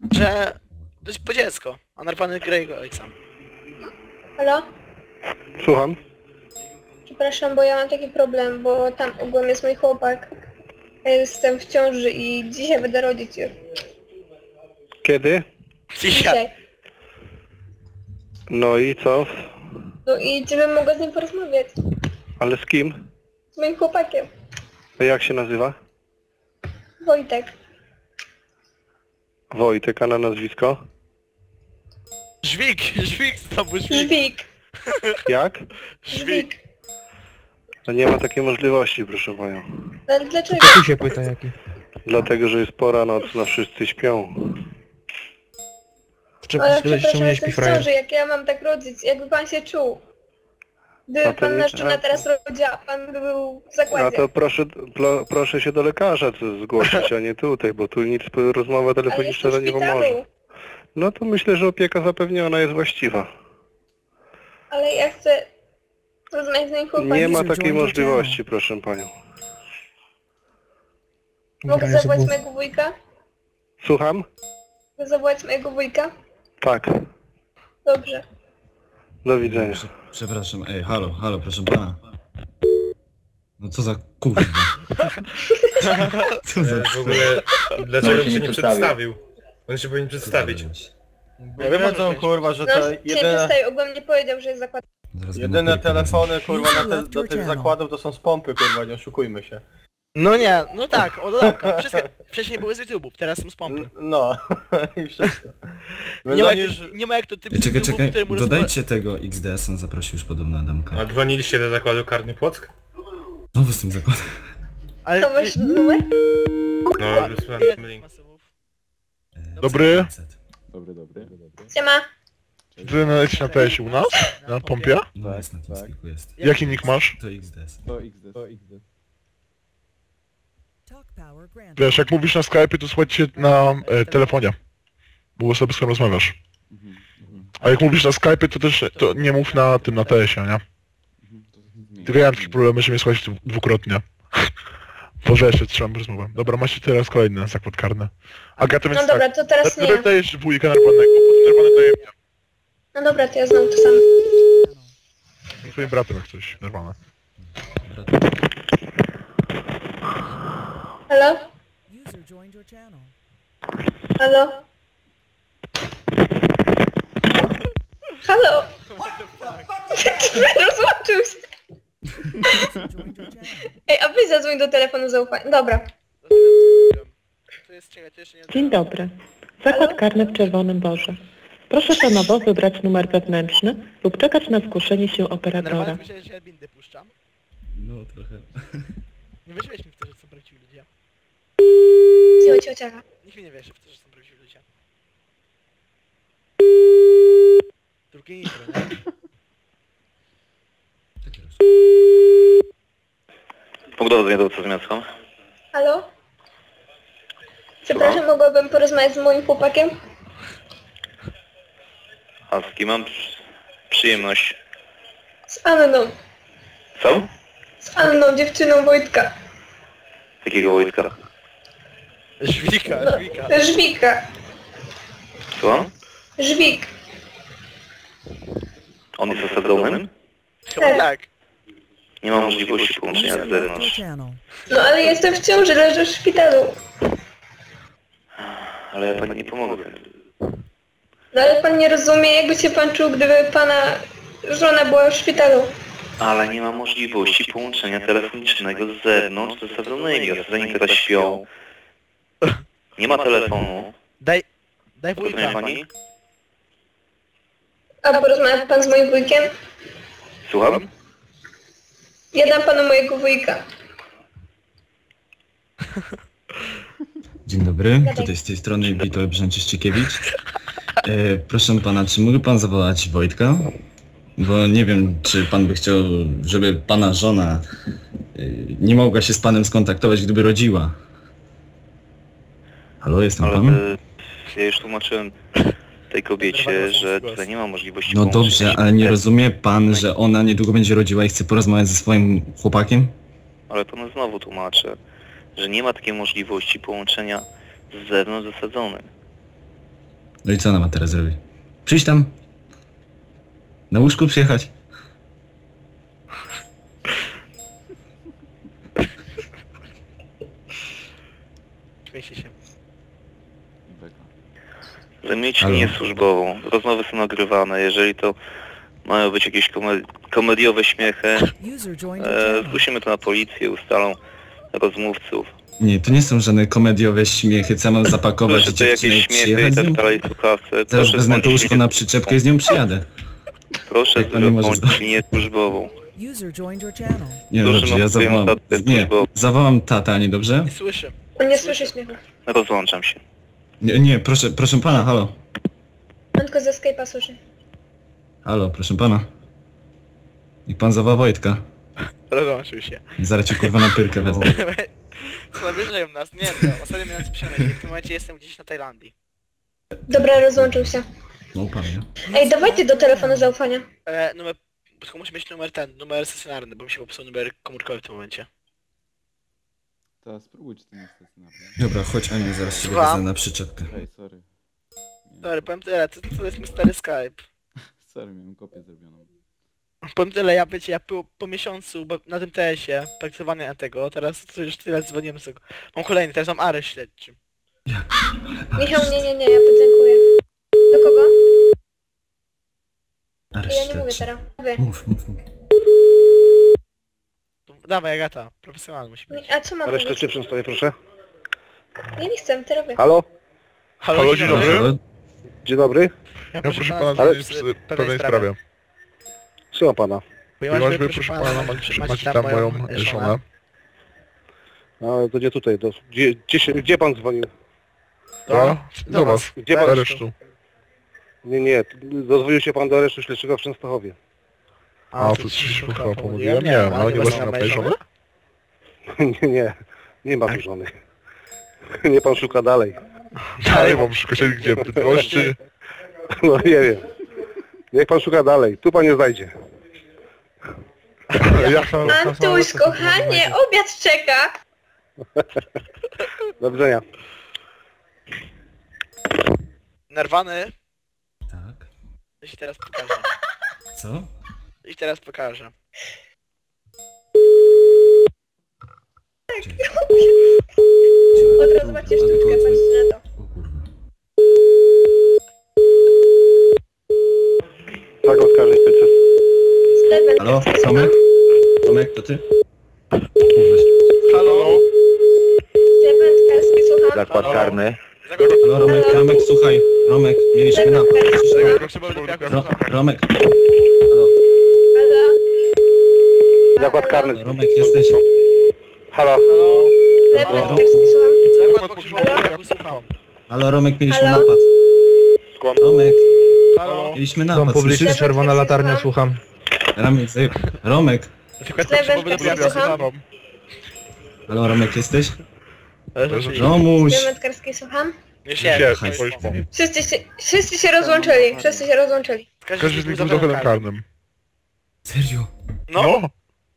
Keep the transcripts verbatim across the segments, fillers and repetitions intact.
że... To jest po dziecko, a narwany gra jego ojca. Halo? Słucham? Przepraszam, bo ja mam taki problem, bo tam ogólnie jest mój chłopak. Ja jestem w ciąży i dzisiaj będę rodzić już. Kiedy? Dzisiaj. Dzisiaj. No i co? No i czy bym mogła z nim porozmawiać? Ale z kim? Z moim chłopakiem. A jak się nazywa? Wojtek. Wojtek, a na nazwisko? Żwik, żwik znowu, żwik. Żwik. Jak? Żwik. No nie ma takiej możliwości, proszę panią. No ale dlaczego? Tu się pyta jaki. Dlatego, że jest pora nocna, wszyscy śpią. Czemu Ale tyle przepraszam, nie jestem śpi w frajer? ciąży, jak ja mam tak rodzić? Jakby pan się czuł? Gdyby A to pan nie- nasz żona a- teraz rodziła, pan by był w A zakładzie. to proszę, plo, proszę się do lekarza co zgłosić, a nie tutaj, bo tu nic, rozmowa Ale telefoniczna jestem w nie pomoże. szpitalu. No to myślę, że opieka zapewniona jest właściwa. Ale ja chcę rozmawiać z moim chłopakiem. Nie ma User takiej joined your możliwości, proszę panią. Mogę Dobra, ja zawołać sobie- mojego wujka? Słucham? Mogę zawołać mojego wujka? Tak. Dobrze. Do widzenia. Prze- Przepraszam, ej, halo, halo, proszę pana. No co za kurwa. Co za... E, W ogóle, dlaczego się nie przedstawił? On się powinien przedstawić. Ja wiedzą kurwa, że No, te się nie jedyne, przedstawił, ogólnie powiedział, że jest zakład. Zaraz jedyne będę telefony kurwa na te, Left do your tych channel. zakładów to są z pompy kurwa, nie oszukujmy się. No nie, no tak, o dodawka. Wszystkie, wcześniej były z YouTube'ów, teraz są z pompy. N- No i wszystko. Nie Więc ma, oni jak, już... nie ma jak to typ z Czekaj, YouTube'ów, czekaj, któremu dodajcie tego X D S, on zaprosił już podobno Adamka. A dzwoniliście do zakładu Karny Płock? Znowu z tym zakładem. Ale... To masz numer? No, wysłałem link. E, Dobry. pięćset. Siema. Ty lecisz na T S u nas? Na pompie? No jest na tym spiku, jest. Jaki nick masz? To X D S. Talk power granted. Wiesz, jak mówisz na Skype, to słuchaj cię na e, telefonie. Bo sobie z kim rozmawiasz. A jak mówisz na Skype, to też to nie mów na tym, na T S ie, nie? Tylko ja mam takie problemy, że mnie słuchać dwukrotnie. Bo wiesz, trzymam rozmowę. Dobra, macie teraz kolejny zakład karny. Agata, więc No dobra, tak. to teraz nie. Najpierw dajesz wujka narwanego, potem narwany daje mnie. No dobra, to ja znowu to samo. Z twoim bratem jak coś, narwane. Halo? User joined your channel. Halo? Halo? Rozłączył się. User joined your channel. Ej, a weź zadzwoń do telefonu zaufania. Dobra. To jest, czekaj, to jeszcze nie... Dzień dobry. Zakład karny w Czerwonym Borze. Proszę tonowo wybrać numer wewnętrzny lub czekać na zgłoszenie się operatora. Normalnie myślałem, że ja bindy puszczam. No trochę. Nie wierzyłeś mi w to, że są prawdziwi ludzie. Cicho, cicho, cicho. Nikt mi nie wierzy w to, że są prawdziwi ludzie. Drugie intro, nie? Punkt do wiedzą z miastem. Halo? Przepraszam, mogłabym porozmawiać z moim chłopakiem? A z kim mam przy- przyjemność? Z Anną. Co? Z Anną, dziewczyną Wojtka. Jakiego Wojtka? Żwika, No, żwika. Żwika. Słucham? Żwik. On jest osadzonym? Chyba tak. Nie ma możliwości połączenia z User left your zewnątrz. channel. No ale jestem w ciąży, leżę w szpitalu. Ale ja pani nie pomogę. No ale pan nie rozumie, jakby się pan czuł, gdyby pana żona była w szpitalu. Ale nie ma możliwości połączenia telefonicznego z zewnątrz z osadzonego. Osadzeni teraz śpią. Nie ma telefonu. Daj... Daj Rozumie wujka. pani? A porozmawia pan z moim wujkiem? Słucham? Ja dam panu mojego wujka. Dzień dobry, tutaj z tej strony Witold Brzęczyszczykiewicz. E, proszę pana, czy mógłby pan zawołać Wojtka? Bo nie wiem, czy pan by chciał, żeby pana żona e, nie mogła się z panem skontaktować, gdyby rodziła. Halo, jestem Ale pan? e, ja już tłumaczyłem tej kobiecie, że tutaj nie ma możliwości No połączenia dobrze, się. ale nie rozumie pan, że ona niedługo będzie rodziła i chce porozmawiać ze swoim chłopakiem? Ale panu znowu tłumaczę, że nie ma takiej możliwości połączenia z zewnątrz zasadzonym. No i co ona ma teraz zrobić? Przyjść tam? Na łóżku przyjechać? Śmiejcie się. Zajmijcie Halo? linię służbową. Rozmowy są nagrywane. Jeżeli to mają być jakieś kome komediowe śmiechy, User joined your e, channel. zgłosimy to na policję, ustalą rozmówców. Nie, to nie są żadne komediowe śmiechy, co mam zapakować Proszę i to jakieś dziewczynę i śmiechy przyjechać i z nią? tak dalej, słuchawce. Teraz Proszę wezmę to złączyć łóżko linię na przyczepkę i z nią przyjadę. Proszę Jak pan nie może włączyć linię służbową. User joined your channel. Nie, no Proszę, dobrze, ja mam zawołam... tatę Nie, służbową. zawołam tata, a nie dobrze? Nie słyszę. On nie słyszy śmiechu. Rozłączam się. Nie, nie, proszę, proszę pana, halo. On tylko ze Skype'a słyszy. Halo, proszę pana. Niech pan zawoła Wojtka. Rozłączył się. Zaraz cię kurwa na pyrkę wezmę. Co nabliżają nas? Nie, to ostatnio miałem spisane. W tym momencie jestem gdzieś na Tajlandii. Dobra, rozłączył się. No panie. Ej, dawajcie do telefonu zaufania. E, numer... Tylko musi mieć numer ten, numer stacjonarny, bo mi się popsuł numer komórkowy w tym momencie. To spróbuj czy to nie jest stacjonarne. Dobra, chodź Aniu, zaraz cię Słucham? wezmę na przyczepkę. Hej, sorry. Sorry, powiem tyle, to, to jest mój stary Skype. Sorry, miałem kopię zrobioną. Powiem tyle, ja wiecie, ja po, po miesiącu bo na tym T S-ie praktykowania na tego, teraz to już tyle dzwoniłem z tego. Mam kolejny, teraz mam areszt śledczy. Michał, nie, nie, nie, ja podziękuję. Do kogo? Areszt Ja nie mówię śledczy. teraz. Wy. Mów, mów, mów. Dawaj Agata, profesjonalny musi być. A co mam Resztę mówić? czy przystanie, proszę? Ja nie chcę, ty robię. Halo? Halo, dzień dobry. Halo? Dzień dobry. Ja proszę pana ale- dzwonić w pewnej sprawie. Słucham pana. Ponieważ wy, proszę pana, macie, macie tam moją żonę. No to gdzie tutaj? Do, gdzie, gdzie, się, gdzie pan dzwonił? No, do was. Gdzie Do pan? aresztu. Nie, nie. Dozwolił się pan do aresztu śledczego w Częstochowie. A, to coś się chyba pomyliłem? Nie wiem, ale nie was na mojej żony? Nie, nie. Nie ma tu żony. Nie pan szuka dalej. Dalej mam szukać gdzie? Bydgoszczy? No nie wiem. Niech pan szuka dalej. Tu pan nie znajdzie. Antuś, kochanie, obiad czeka. Do widzenia. Nerwany? Tak. To się teraz pokażę. Co? I teraz pokażę. Od razu macie sztuczkę, patrzcie na to. O kurwa. Tak, oskarżyć P C. Steven, Halo? słucham? Tomek? Tomek, to ty? Halo? Steven, Karski, słucham? Zakład karny. Halo Romek, Romek, słuchaj. Romek, mieliśmy Steven, napad. Karski, słucham? Ro Romek. Halo, Halo? Zakład karny. Romek, jesteś? Halo. Steven, Halo? Karski, słucham? Zakład pogrzebowy, jak usłuchałem. Halo Romek, mieliśmy Halo? napad. Skąd? Romek, Halo? mieliśmy napad, słyszysz? Steven, czerwona Karski, latarnia, słucham? słucham. Romek, zaj... Romek. Zakład Steven, pogrzebowy, Karski, dobra, słucham? Halo Romek, jesteś? ja Romuś. Steven, Karski, słucham? Już Nie, jest. nie, powiedz pan. Wszyscy się, wszyscy się rozłączyli, wszyscy się rozłączyli. Każdy z nich był dochodem karnym. Serio? No, No,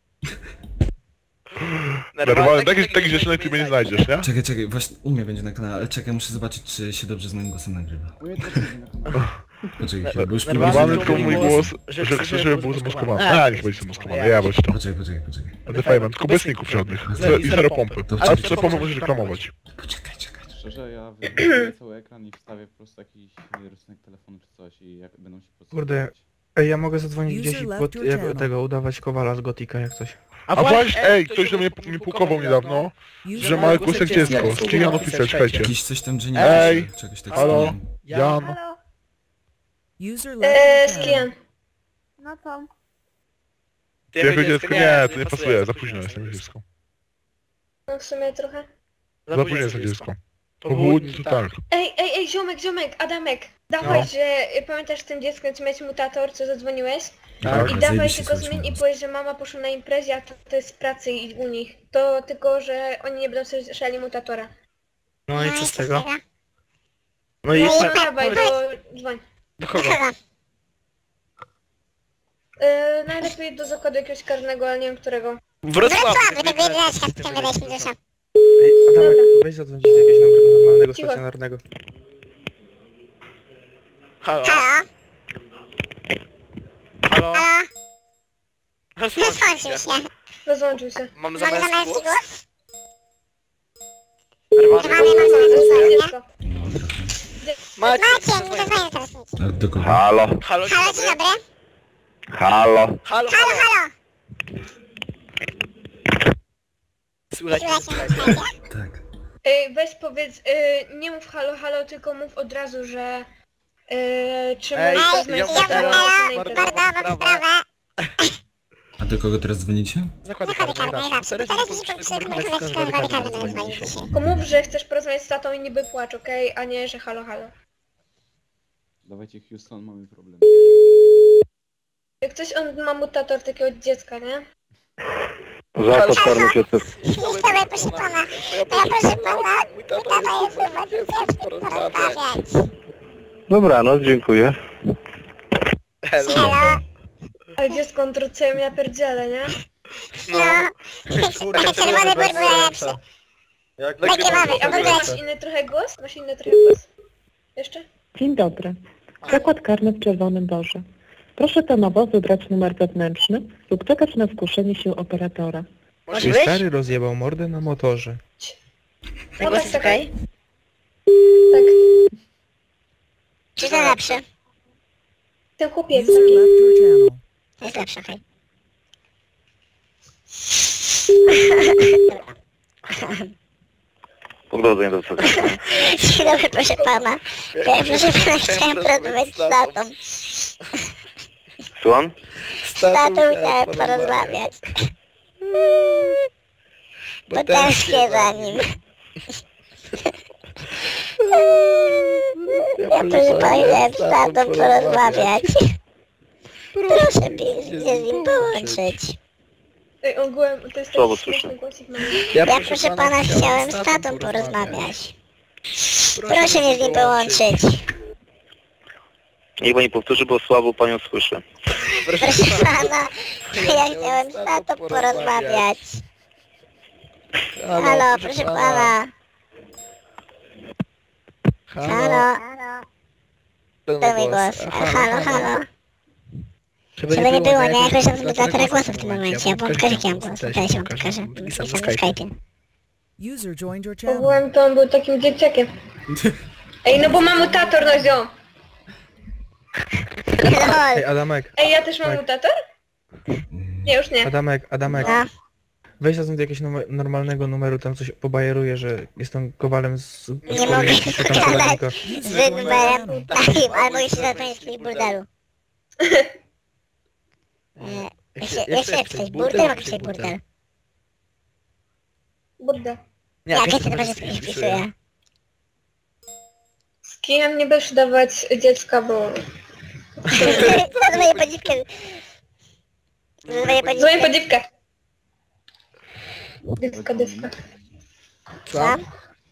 nerwalny. taki- Takich takich rzeczy na YouTube nie znajdziesz, nie? Czekaj, czekaj, właśnie u mnie będzie na kanale, ale czekaj, muszę zobaczyć, czy się dobrze z moim głosem nagrywa. Poczekaj chwilę, bo już Nerwalny Nerwalny próbowałem... tylko mój głos, że że chcę, żeby był zamaskowany. A, niech będzie zamaskowany, ja bądź to. Poczekaj, poczekaj, poczekaj. Będę fajnym, tylko bez ników żadnych. I zero pompy. To Ale wczoraj- co pompy możesz reklamować? Poczekaj, czekaj. Szczerze, ja wyjmuję cały ekran i wstawię po prostu jakiś rysunek telefonu czy coś i jak będą się po prostu... Kurde. Ej, ja mogę zadzwonić User gdzieś i left pod, your jak, channel. tego, udawać Kowala z Gotika jak coś. A właśnie, ej, ktoś do mnie mi pukował niedawno, że ma głos jak dziecko. Z kim Jan opisać, słuchajcie. Jakiś coś tam, że nie Ej, wiesz, czegoś tak halo? wspomniałem. Jan. Halo? User left Eee, your channel. Skian. No co? Ty jako dziecko? Nie, to nie pasuje, za późno jest na dziecko. No w sumie trochę. Za późno jest na dziecko. Po Po południu to tak. Ej, ej, ej, ziomek, ziomek, Adamek. Dawaj, że y, pamiętasz tym dzieckiem, co miałeś mutator, co zadzwoniłeś? Tak. I dawaj zajebiście tylko słychać zmień i mój powiedz, że mama poszła na imprezie, a to, to jest z pracy i u nich. To tylko, że oni nie będą słyszeli mutatora. No i co z tego? No i... No dawaj, do... dzwoń. Do kogo? Yy, najlepiej do zakładu jakiegoś karnego, ale nie wiem którego. Wrocław! Ej, Adamek, weź zadzwonić do jakiegoś nor- normalnego, Cicho. stacjonarnego. Halo? Halo? Halo? Halo? Rozłączył Rozłączył się. się. Rozłączył się. Mam Mamy zamiast zamiast głos? głos? Herbaty? Herbaty mam To zamiast jest głos, nie? dziecko. Macie, Macie, nie zadzwonię teraz nic. A do kogo? Halo, Halo, dzień Halo, dzień dobry. dobry. halo. Halo, Halo, halo. halo. Słuchajcie, Słychać mnie, słuchajcie. słuchajcie? Tak. Ej, weź powiedz, y, nie mów halo, halo, tylko mów od razu, że... Y, czy Ej, możesz ja rozmawiać mam z sprawę. tobą, Halo, czy na Bardzo- internet? bardzo mam Sprawa. sprawę. A do kogo teraz dzwonicie? Zakłady Zakłady karne, karne, zawsze. zawsze. Teraz Teraz nie już potrzebny potrzebny numer numer zakłady zakłady karne karne dzwoni dzwoni dzisiaj. dzisiaj. Tylko mów, że chcesz porozmawiać z tatą i niby płacz, okej? A nie, że halo, halo. Dawajcie Houston, mamy problem. Jak coś on ma mutator takiego od dziecka, nie? Zakład karny się też. Dobra, proszę pana. Ja proszę pana. Mój tata Tata jest jest chyba, chyba, nie chcę porozmawiać. porozmawiać. Dobranoc, dziękuję. Hello. Halo? Ale dziecko on trucuje mnie na pierdziele, nie? No. Te czerwone były lepsze. Jak Takie mamy, A w masz ogóle. inny trochę głos? Masz inny trochę głos? Jeszcze? Dzień dobry. Zakład karny w Czerwonym Borze. Proszę tonowo wybrać numer wewnętrzny lub czekać na zgłoszenie się operatora. Może Czy być? stary rozjebał mordę na motorze? Mój głos jest okej? Tak. Czy to lepsze? Ten chłopiec User taki. left your channel. Jest lepsze, okej. Pogodzenie do co. Dzień dobry, proszę pana. Ja, proszę pana, chciałem porozmawiać z tatą. Słucham? Z tatą chciałem porozmawiać. Bo tęsknię za nim. Ja proszę pana, chciałem z tatą porozmawiać. Proszę mnie z nim połączyć. Ej, ogółem, to jest Słabo taki słyszę. śmieszny głosik mamy. Ja proszę pana chciałem z tatą porozmawiać. Proszę mnie z nim połączyć. Niech pani powtórzy, bo słabo panią słyszę. Proszę pana, ja chciałem z tatą porozmawiać. Halo, proszę pana. Halo. To mój głos. Halo, halo. Żeby nie było, nie? Jakoś tam modulatora głosu w tym momencie. Ja wam pokażę, jaki mam głos. Też wam pokażę. Pisam na Skype'ie. User joined your channel. Ogółem to on był takim dzieciakiem. Ej, no bo mam mutator, no ziom. Ej, Adamek, Ej, ja też mam Tak. mutator? Nie, już nie. Adamek, Adamek. No. Weź zadzwoń do jakiegoś numer, normalnego numeru, tam coś pobajeruje, że jestem kowalem z... Nie mogę z- tam gadać poradnika. z numerem takim, albo jeszcze zadzwonić z jakiegoś burdelu. E, Jak się, jak się napisać? Burdel, mogę pisać burdel. Burda. Nie, Jak wiesz, ja co to to dobrze jest, wpisuję. Z kinem nie będziesz dawać dziecka, bo... Zadzwonię po dziwkę. Zadzwonię po Dzwonię po dziwkę. dziewkę. Dziewka, dziewka. Co? Sam?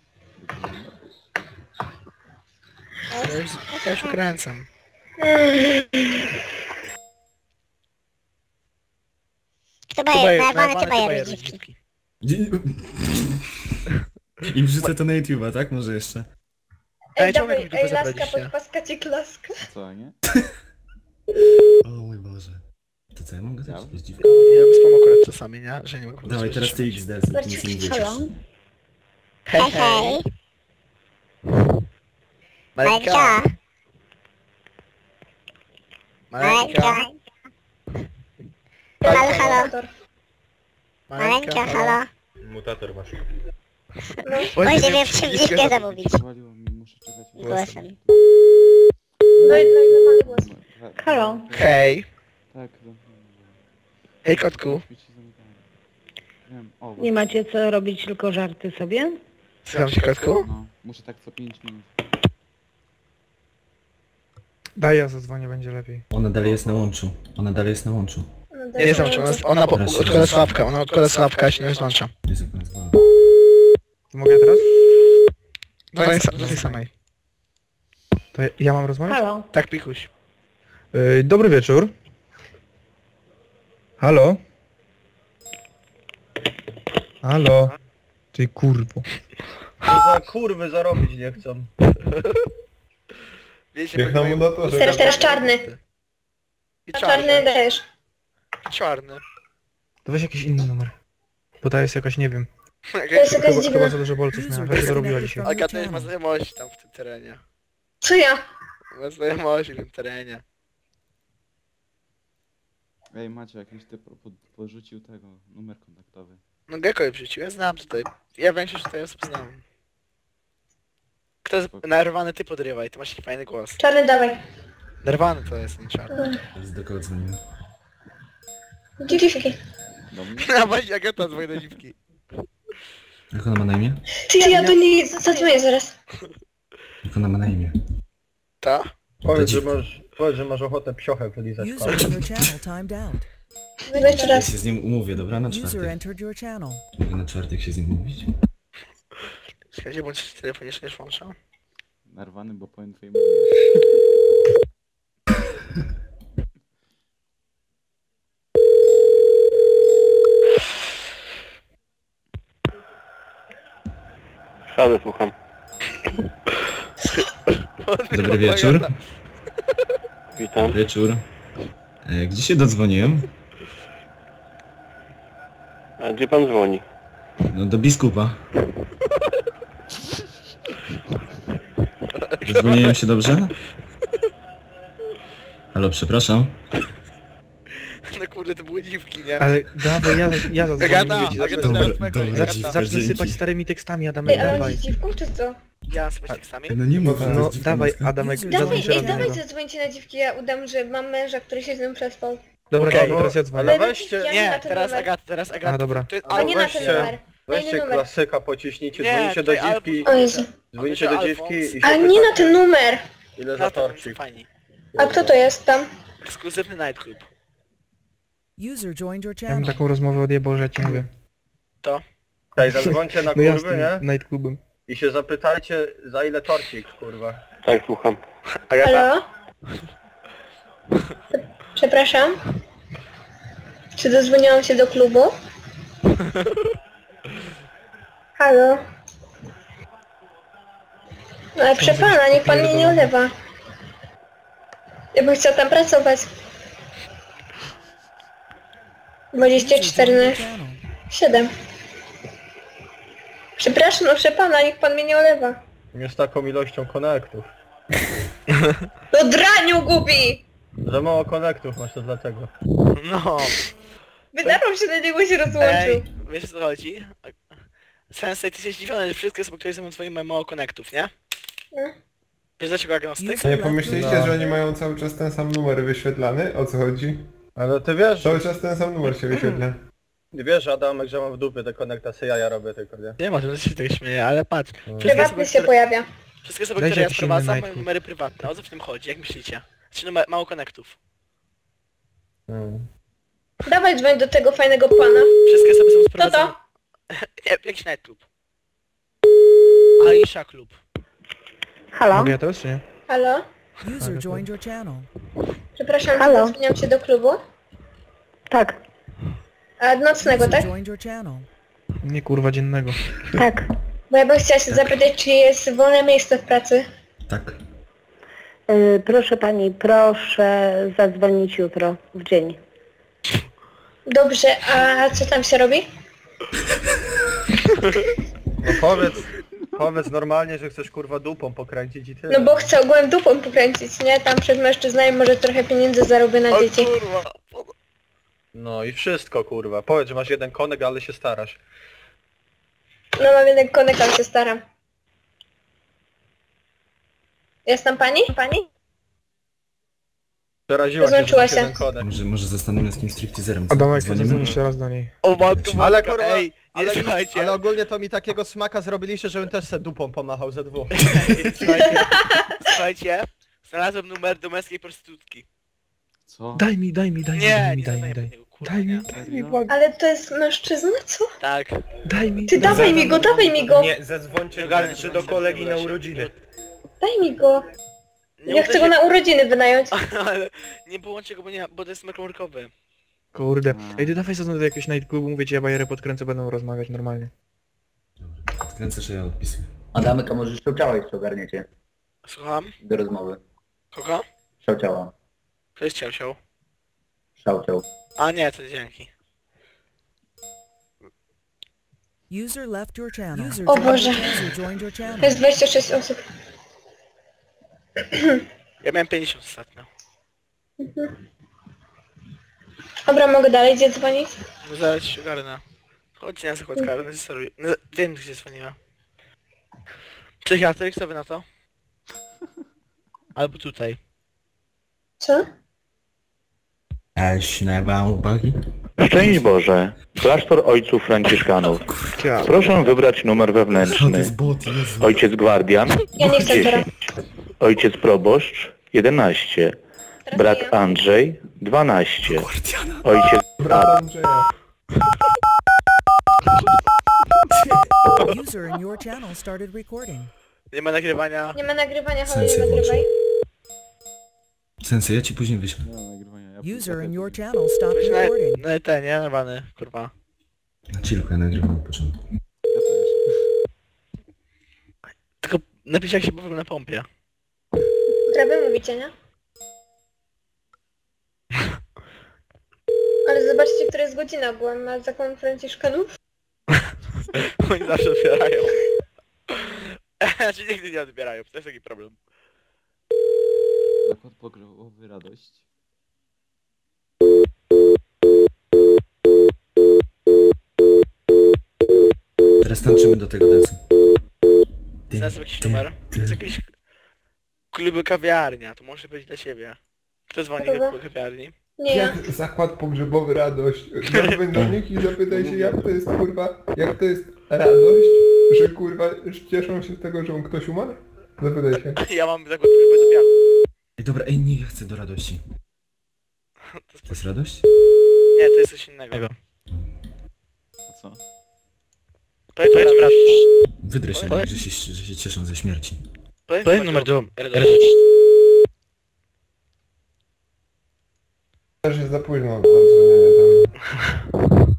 Ja już, ja już kręcam. Kto bajer, najebane ty bajeruj dziwki. I wrzucę to na YouTube'a, tak? Może jeszcze. Ej, Ej, czemu dawaj, jakąś dupę ej, laska, zabraliście? podpaska ci klaska. Co, nie? O mój Boże. To co, ja mam gadać? Ja? Jest dziwne. Ja wyspam akurat czasami, nie? Że nie mogę Dawaj, teraz ty X D, ty nic nie wiesz. Halo? Hej, Hej, hej. hej. Maleńka. Maleńka. Maleńka. Halo, halo. Mutator. Maleńka, halo. Mutator masz. Możecie mnie w czym dziwkę zamówić. Powaliło mi, muszę czekać. Głosem. No i no i normalny głos. Halo? Hej. Tak, no. Hej, kotku. Wiem, o, Nie macie co robić, tylko żarty sobie? Słucham cię, kotku? no, muszę tak co pięć minut. Daj, ja zadzwonię, będzie lepiej. Ona dalej jest na łączu. Ona dalej jest na łączu. Nie jest ona, ona po- odkłada sławka, ona odkłada sławka, się nie rozłącza. Jezu, jak ona zwala. Mogę teraz? Do tej, sa- do tej samej. To ja, ja mam rozmawiać? Halo? Tak, pikuś. Yy, dobry wieczór. Halo? Halo? Ty kurwo. To za kurwy zarobić nie chcą. Wiecie, Niech nam mają- uda to, że... Teraz, teraz czarny. I A czarny dajesz. Czarny. To weź jakiś inny numer. Bo ta jest jakaś, nie wiem. To jest jakaś Chyba, chyba za dziwna. dużo bolców miała, tak się dorobiła dzisiaj. Agata już ma znajomości tam w tym terenie. Co ja? Ma znajomości w tym terenie. Ej, macie jakiś typ po, porzucił tego, numer kontaktowy. No Gecko je wrzucił, ja znam tutaj. Ja większość tutaj osób znam. Kto jest nerwany, ty podrywaj, ty masz taki fajny głos. Czarny dawaj. Nerwany to jest, nie czarny. Teraz do kogo dzwonimy? Dziwki. Do mnie? No właśnie Agata dzwoni do dziwki. Jak ona ma na imię? Ty, ja do niej zadzwonię zaraz. Jak ona ma na imię? Ta? Powiedz, że masz, powiedz, że masz ochotę psiochę wylizać. User in your channel timed out. Jeszcze Ja raz. się z nim umówię, dobra? Na User czwartek. entered your channel. Mogę na czwartek się z nim umówić? Czekajcie, bądź w telefonie jeszcze nie włączam. Narwany, bo powiem twojej mamie. Szady, słucham. Dobry wieczór. Witam. Wieczór. E, Gdzie się dodzwoniłem? A gdzie pan dzwoni? No do biskupa. Dodzwoniłem się dobrze? Halo, przepraszam. No kurde, to były dziwki, nie? Ale dawaj, ja, ja zadzwonię, Agata, mówię ci, Agata, zacznę, teraz Dobra, twojego, dobra, Agata. dziwka. zacznę dzięki. sypać starymi tekstami, Adamek, Ej, ale dawaj. masz dziwką czy co? Ja z tekstami? No nie mów. No dawaj, Adamek, Dawaj, Dawaj, zadzwoń ej, się dawaj raz. zadzwońcie na dziwki, ja udam, że mam męża, który się z nią przespał. Dobra, Okej, dobra, teraz ja dzwonię. Ale weźcie, Ja Nie, na ten teraz numer. Agata, teraz Agata. A, dobra. To jest, A nie na ten weźcie- numer. Na weźcie inny numer. klasyka, pociśnijcie, Nie, dzwonicie do tutaj dziwki, O Jezu. dzwonicie do dziwki i A się nie na pytacie, ten numer. ile Na za to są torcik. fajni. A kto to jest tam? Ekskluzywny nightclub. User joined your Ja bym channel. taką rozmowę odjebał, że ja ci mówię. Tutaj zadzwońcie na No kurwy, jasne, nie? nightclubem. I się zapytajcie, za ile torcik, kurwa. Tak, słucham. Agata, Halo? Przepraszam. Czy dodzwoniłam się do klubu? Halo? No ale proszę pana, niech pan mnie nie ulewa. Ja bym chciał tam pracować. dwadzieścia User cztery joined na your channel. siedem. Przepraszam, no proszę pana, niech pan mnie nie ulewa. Nie z taką ilością konektów. No draniu głupi! Za mało konektów masz, to dlatego. no. Wydarłam się na niego i się Ej, rozłączył. wiesz o co chodzi? Sensei, ty jesteś zdziwiony, że wszystkie osoby, które są twoimi mają mało konektów, nie? No. Wiesz dlaczego agnostyk? User Nie left pomyśleliście, No. że oni mają cały czas ten sam numer wyświetlany? O co chodzi? Ale ty wiesz, Cały czas ten sam numer się wyświetla. ty wiesz, Adamek, że mam w dupie te konektacje, ja ja robię tylko, nie? Nie ma, że się tak śmieje, ale patrz. Wszystkie Prywatny osoby, się które, pojawia. wszystkie osoby, Dajcie które ja jakiś inny sprowadzam, mają nightclub. numery prywatne. O co w tym chodzi? Jak myślicie? Znaczy numer, mało konektów. Hmm. Dawaj dzwoń do tego fajnego pana. Wszystkie osoby są To sprowadzane. to? Jakiś nightclub. Aisha klub. Halo? Mogę ja teraz, czy nie? Halo? User joined your channel. Przepraszam, czy Halo? dodzwoniłam się do klubu? Tak, A nocnego, User tak? joined your channel. Nie kurwa dziennego. tak. Bo ja bym chciała się zapytać, czy jest wolne miejsce w pracy. Tak. Y, proszę pani, proszę zadzwonić jutro w dzień. Dobrze, a co tam się robi? No powiedz, powiedz normalnie, że chcesz kurwa dupą pokręcić i tyle. No bo chcę ogółem dupą pokręcić, nie? Tam przed mężczyznami może trochę pieniędzy zarobię na O dzieci. kurwa. No i wszystko kurwa. Powiedz, że masz jeden konek, ale się starasz. No mam jeden konek, ale się staram. Jest tam pani? Pani? Przeraziła się, że Rozłączyła masz się. jeden konek. Może, może zostanemy z kim stripteaserem. co? Adamek, Dzwonimy? zadzwoń jeszcze raz do niej. O matko, Ale matka, kurwa, ej, nie ale, słuchajcie. ale ogólnie to mi takiego smaka zrobiliście, żebym też se dupą pomachał ze dwóch. Ej, słuchajcie, słuchajcie, znalazłem numer do męskiej prostytutki. Co? Daj mi, daj mi, daj mi, Nie, daj mi, nie daj mi, zadaję daj. pod niego, kurwa, Daj mi, nie. daj mi, błagam. Ale to jest mężczyzna, co? Tak. Daj mi. Ty dawaj mi go, dawaj mi go! Nie, zadzwońcie do, do kolegi na urodziny. Daj mi go! Nie Ja chcę go na urodziny wynająć. Ale nie połączę go, bo, nie, bo to jest numer komórkowy. Kurde. Ej, ty dawaj zadzwoń do jakiegoś nightclubu, mówię ci, ja bajerę podkręcę, będą rozmawiać normalnie. Odkręcę, że ja odpisuję. Adamek, a może jeszcze ciała jeszcze ogarniecie Słucham? do rozmowy. Kogo? Ciao. To jest ciał ciał. Ciao. A nie, to dzięki. User left your channel. User O joined- Boże. User joined your channel. Jest dwadzieścia sześć osób. Ja miałem pięćdziesiąt ostatnio. Dobra, mogę dalej gdzie dzwonić? No zaraz ci ogarnę. Chodź na zakład karny, steruj. No, wiem gdzie dzwoniła. Psychiatryk, co wy na to? Albo tutaj. Co? Aś na uwagi? Szczęść Boże. Klasztor Ojców Franciszkanów. Proszę wybrać numer wewnętrzny. Ojciec Gwardian Ja nie chcę teraz. dziesięć. Ojciec Proboszcz jedenaście. Brat Andrzej dwanaście. Ojciec Brat Andrzeja. User in your channel started recording. Nie ma nagrywania. Nie ma nagrywania, chodź, Sensy nie nagrywaj. Sensy, ja ci później wyślę. Nie ma nagrywania, ja User in your channel stopped Weź na, recording. na ten, nie? Narwany, kurwa. Na chillku ja nagrywam na początku. Ja też. Tylko napisz jak się bawił na pompie. Dobra, wy mówicie, nie? Ale zobaczcie, która jest godzina. Byłam na zakon Franciszkanów. Oni zawsze odbierają. Znaczy nigdy nie odbierają, to jest taki problem. Zakład pogrzebowy Radość. Teraz tańczymy do tego dansu. Znalazł jakiś numer? To jest jakiś... Kluby kawiarnia, to może być dla siebie. Kto dzwoni do klubu kawiarni? Nie ja. Jak zakład pogrzebowy Radość. Zadzwoń do nich i zapytaj się, jak to jest kurwa, jak to jest radość, że kurwa cieszą się z tego, że on ktoś umarł? Zapytaj się. Ja mam zakład pogrzebowy do piachu. Ej, dobra, ej, nie, ja chcę do radości. To jest radość? Nie, to jest coś innego. A co? Powiedz numer do Wydrę się, Powiedz- że się, że się cieszą ze śmierci. Powiedz numer do Też jest za późno na dzwonienie tam.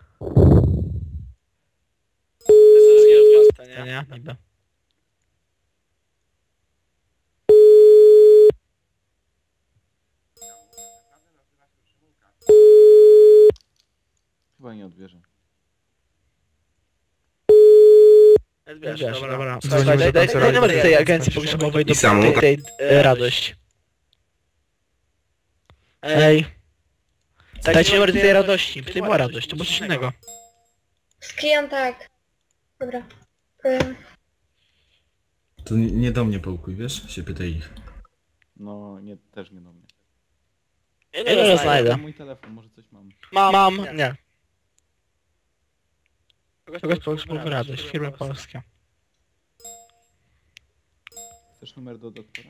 Nie, nie, niby. Chyba nie odbierze. Odbierz, dobra, dobra. Dzwonimy Daj, do daj, kancelarii. daj numer tej agencji pogrzebowej do I samo. tej, tej e, radość. Ej. Dajcie numer tej radości, to nie była radość, to było coś innego. Skijam tak. Dobra. Ym, To nie, nie do mnie połkuj, wiesz? Się pytaj ich. No, nie, też nie do mnie. Ja nie wiem, znajdę. Mój telefon, może coś mam. Mam, mam, nie. Kogoś pogrzebowy radość, firmy polskie. Chcesz numer do doktora?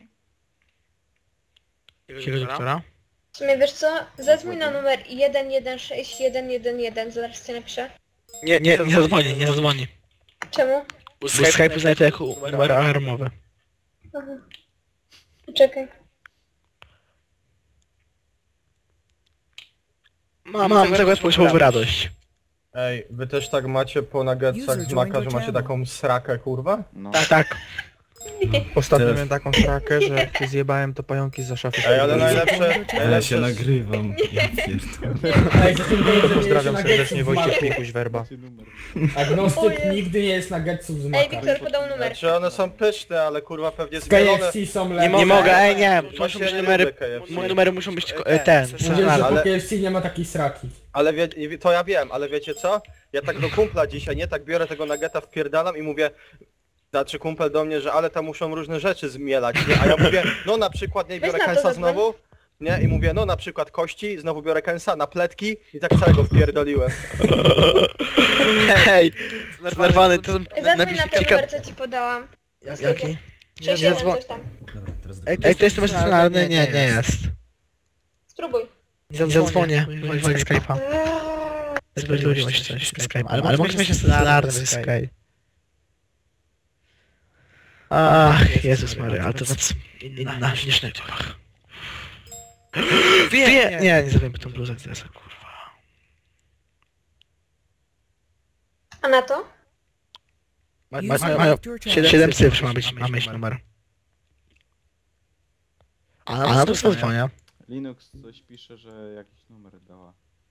Jakiego doktora? w sumie wiesz co? Zadzwoń na numer jeden jeden sześć jeden jeden jeden, zaraz ci napiszę. Nie, nie, nie zadzwoni, nie zadzwoni. Czemu? Bo Skype znajdę jako numer alarmowy. Aha. Czekaj. Mam, mam zakład pogrzebowy radość. Ej, wy też tak macie po nuggetsach z maka, że macie taką srakę, kurwa? No. Tak, tak. Ostatnio miałem taką strakę, że jak się zjebałem, to pająki za szafy. Ej, ale najlepsze, Ja się najlepsze... nagrywam. Ja pierdolę. Ej, za tym razem Pozdrawiam nie serdecznie jest Wojciech nuggetsów Pikuś Werba. Agnostyk Ojej. nigdy nie jest nuggetsów z Ej, maka. Wiktor podał numer. Znaczy one są pyszne, ale kurwa pewnie Z zmielone... K F C są Nie, lepsze. nie mogę, ej nie, muszą Właśnie być ja nie numery, lubię K F C. moje numery muszą być e, ten, Mówię, że stacjonarne. po Ale- K F C nie ma takiej sraki. Ale wie, to ja wiem, ale wiecie co? Ja tak do kumpla dzisiaj, nie? Tak biorę tego nuggeta, wpierdalam i mówię... Znaczy kumpel do mnie, że ale tam muszą różne rzeczy zmielać, nie? A ja mówię, no na przykład nie Weź biorę na to kęsa zadzwoń. znowu, nie? I mówię, no na przykład kości, znowu biorę kęsa na pletki i tak całego wpierdoliłem. Hej, znerwany, to Zadzwoń na napisz ten ciekawe... numer, co ci podałam. Jaki? sześć Nie jeden zadzwo- coś tam. Dobra, teraz do... Ej, ej, to jest numer stacjonarny? Nie, nie jest. Spróbuj. Nie zadzwonię, woli Skype'a. Zbyliłeś coś z Skype'a, ale, ale mogę mieć stacjonarny z Skype. Ach, Jezus Maria, ale to jest inna niż na YouTubach. Wie, nie, nie zrobimy tą bluzę teraz, kurwa. A na to? Ma, ma, mają siedem cyfr ma być, ma mieć numer. A na nas zadzwonia. Linux coś pisze, że jakiś numer dała.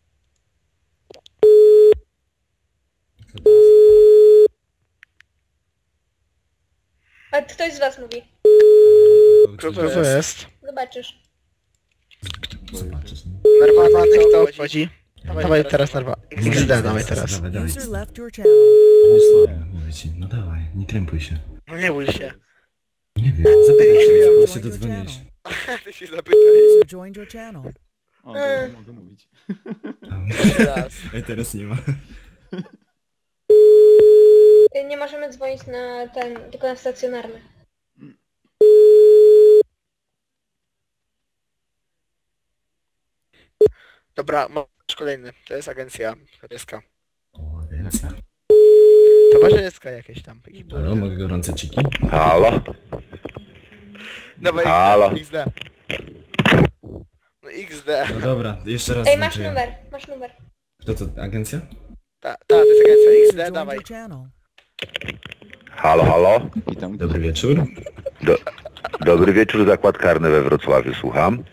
A ktoś z was mówi. Kto to jest? Zobaczysz. Zobaczysz. Nerwana, kto odchodzi? Dawaj teraz nerwa. X D, dawaj teraz. Dawaj, dawaj. User left your channel. Nie słabe, mówię ci. No dawaj, nie krępuj się. No nie bój się. Nie wiem, zapytaj się, skoro się dodzwoniłeś. Ty się zapytaj. User joined your channel. O, to ja mogę mówić. Teraz. Ej, teraz nie ma. Nie możemy dzwonić na ten, tylko na stacjonarny. Dobra, masz kolejny. To jest agencja towarzyska. O, agencja. Towarzyska jakieś tam. Halo, mogę gorące ciki? Halo? Dawaj Halo? X D. No X D. No dobra, jeszcze raz Ej, masz znaczy- numer, masz numer. Kto to, agencja? Ta, ta, to jest agencja X D, Joined dawaj. your channel. Halo, halo? Witam. Dobry wieczór. Do, dobry wieczór, zakład karny we Wrocławiu, słucham.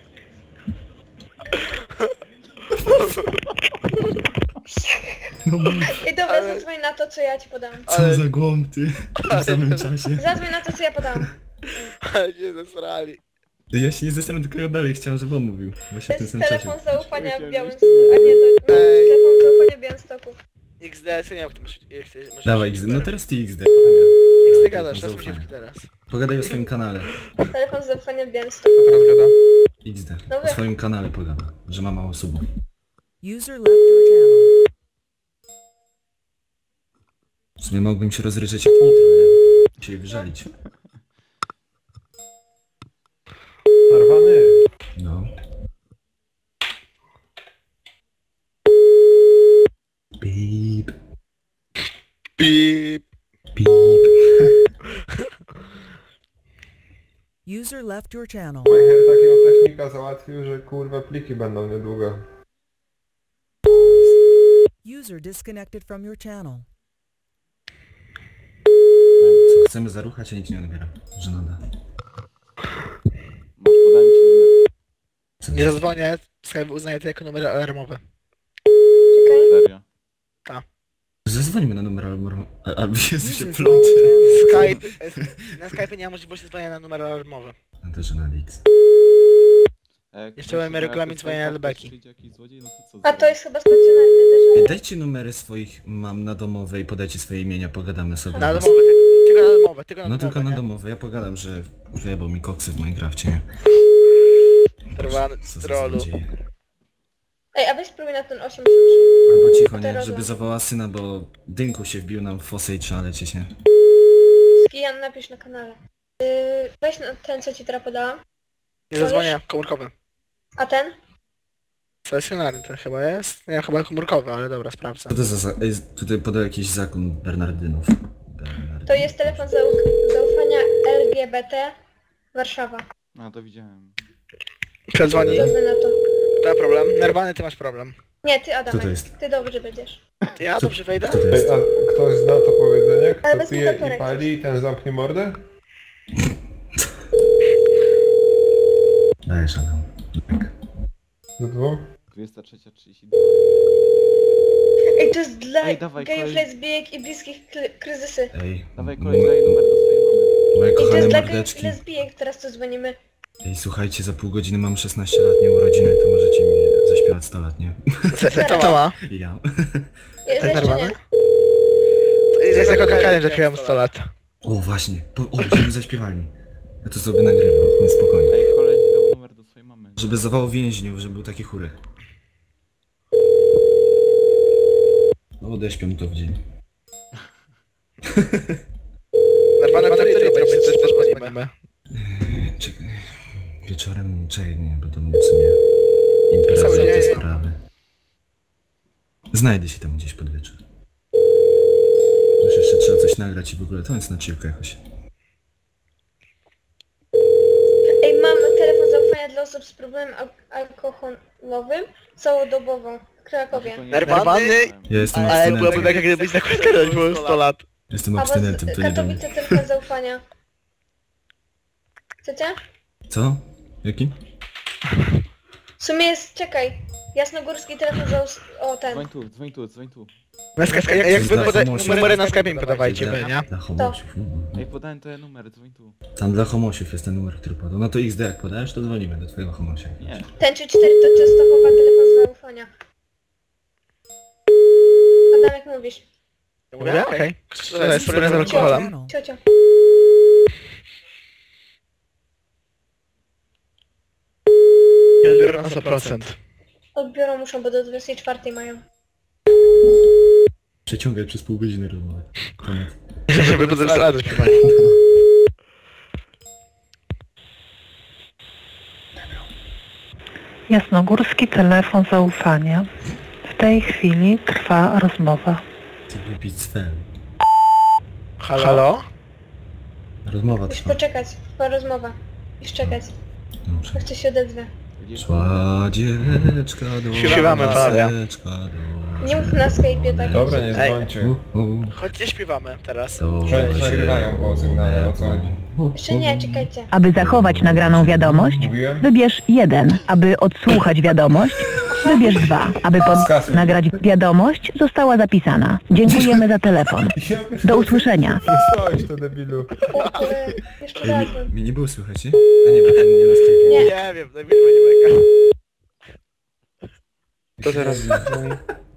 Ej, dobra, zadzwoń na to, co ja ci podam. Co za głąb ty w tym samym czasie. Zadzwoń na to, co ja podam. Ale nie zesrali. Ja się nie zastanawiam, tylko ja dalej chciałem, żeby on mówił. To Właśnie w tym jest samym czasie. telefon zaufania w Białymstoku. A nie, to no, Ej. telefon zaufania w Białymstoku. X D, co nie wiem, jak to masz... jak ty możesz- Dawaj, X D. No teraz ty X D. X D gadasz, teraz Zaufanie. będzie teraz. Pogadaj o swoim kanale. Telefon zaufania w Białymstoku. Teraz gada. X D. No O wy- swoim kanale pogada, że ma mało subów. User left your channel. W sumie mógłbym się rozryczeć jak nitro, nie? Się wyżalić. Narwany. No. Beep. Pip. Beep. User left your channel. Majcher takiego technika załatwił, że kurwa pliki będą niedługo. User disconnected from your channel. Co, chcemy zaruchać, a nikt nie odbiera. Że nada. Masz, podałem ci numer. Co Nie zadzwonię, Skype uznaje to jako numer alarmowy. Czekaj. Serio. Zadzwońmy na numer albo... Albo się User się joined plącze. your channel. Skype, na Skype nie ma możliwości dzwonienia na numer alarmowy. No to, że na X. A jak Jeszcze myślisz, mamy że regulamin jak dzwonienia Skype'a Elbeki. przyjdzie jakiś złodziej, no to co A zrobisz? to jest chyba stacjonarny Ej, też. dajcie numery swoich mam na domowe i podajcie swoje imienia, pogadamy sobie. Na domowe, tylko, tylko na domowe, tylko na No domowe, tylko na nie? domowe, ja pogadam, że wyjebał mi koksy w Minecrafcie, nie? Trwany Co za trollu. złodzieje. Ej, a weź spróbuj na ten osiemdziesiąt trzy. Albo cicho, nie? Teraz Żeby no. zawołała syna, bo dynku się wbił nam w fosę i trzeba lecieć, nie? Skijan, napisz na kanale. Yy, weź na ten, co ci teraz podałam. Nie zadzwonię, komórkowy. A ten? Stacjonarny to chyba jest? Nie, chyba komórkowy, ale dobra, sprawdzę. Co to za... za- Ej, tutaj podał jakiś zakon Bernardynów. Bernardynów. To jest telefon zau- zaufania L G B T Warszawa. A, to widziałem. Przedzwoni. Zadzwoń na to. To problem. Nerwany, ty masz problem. Nie, ty Kto Adamek. to jest? Ty dobrze będziesz. Ja dobrze wejdę? Kto to Ej, jest? a ktoś zna to powiedzenie? Ale Kto bez pije metaforek i pali, ten zamknie mordę? Dajesz, Adam. Tak. Do dwóch? dwudziesta trzecia trzydzieści dwa. Ej, to jest dla Ej, dawaj, gejów, kolej. lesbijek i bliskich kry- kryzysy. Ej, Dawaj kolej, daj numer do swojej mamy. moje Ej, to kochane jest dla gejów mordeczki. i lesbijek, teraz to dzwonimy. Ej, słuchajcie, za pół godziny mam szesnaście lat, nie urodziny, to możecie mi zaśpiewać sto lat, nie? To ma. Ja. Jest Tak jeszcze nerwany? nie. To jest jako kakarem, że śpiewam sto lat. O, właśnie. Po, o, żeby zaśpiewali. Ja to sobie nagrywam, no spokojnie. Ej, kolej dał numer do swojej mamy. Żeby zawał więźniów, żeby był taki chóry. No odeśpią to w dzień. Nerwany, który jutro będzie, też też pozwolimy. Eee, Czekaj. Wieczorem, czekaj, nie, bo to mnie w sumie imprezy Cały te dzień. sprawy. Znajdę się tam gdzieś pod wieczór. Już jeszcze trzeba coś nagrać i w ogóle to jest na chillkę jakoś. Ej, mam telefon zaufania dla osób z problemem al alkoholowym całodobową w Krakowie. Nerwany, Ja jestem ale byłoby abstynentem. tak, gdybyś zakładał, było sto lat. Jestem A was abstynentem, to nie do mnie. Katowice telefon zaufania. Chcecie? Co? Jaki? W sumie jest, czekaj, jasnogórski telefon za... us- O, ten. Dzwoń tu, dzwoń tu, dzwoń tu. Na Skype, jak, jak wy poda numery na Skype mi podawajcie, Dla, wy, nie? dla homosiów. Ej, podałem te numery, dzwoń tu. Tam dla homosiów jest ten numer, który podał. No to X D jak podajesz, to dzwonimy do twojego homosia. Nie. Ten czy cztery to Częstochowa, telefon z zaufania. Adam, jak mówisz? Mówię? Okej. To jest problem z alkoholem. Ciocio. Ja biorę na sto procent. Odbiorą muszą, bo do dwudziestej czwartej mają. Przeciągaj przez pół godziny rozmowę. Koniec. Żeby potem salady śpiewać. Jasnogórski telefon zaufania. W tej chwili trwa rozmowa. Chcę wypić sfer. Halo? Halo? Rozmowa Musisz trwa. poczekać, była rozmowa. Musisz czekać. Dobrze. Bo ktoś się odezwie. Szła dzieweczka do... Śpiewamy, panowie. dzieweczka do... Nie mów na Skype'ie tak. Dobra, nie Ej. dzwońcie. U, u, Chodźcie, śpiewamy teraz. to Wszędzie się nagrywają po sygnale, o co chodzi. Jeszcze nie, czekajcie. Aby zachować nagraną wiadomość, Mówiłem? wybierz jeden. Aby odsłuchać wiadomość, wybierz dwa. Aby pod... nagrać wiadomość, została zapisana. Dziękujemy za telefon. Do usłyszenia. Stoisz to debilu. O, kurde, jeszcze raz. Ej, mnie nie było słychać, nie? A nie, bo ten nie na Skype. Nie. Nie wiem, najwyżej będzie mega. To teraz dzwoni.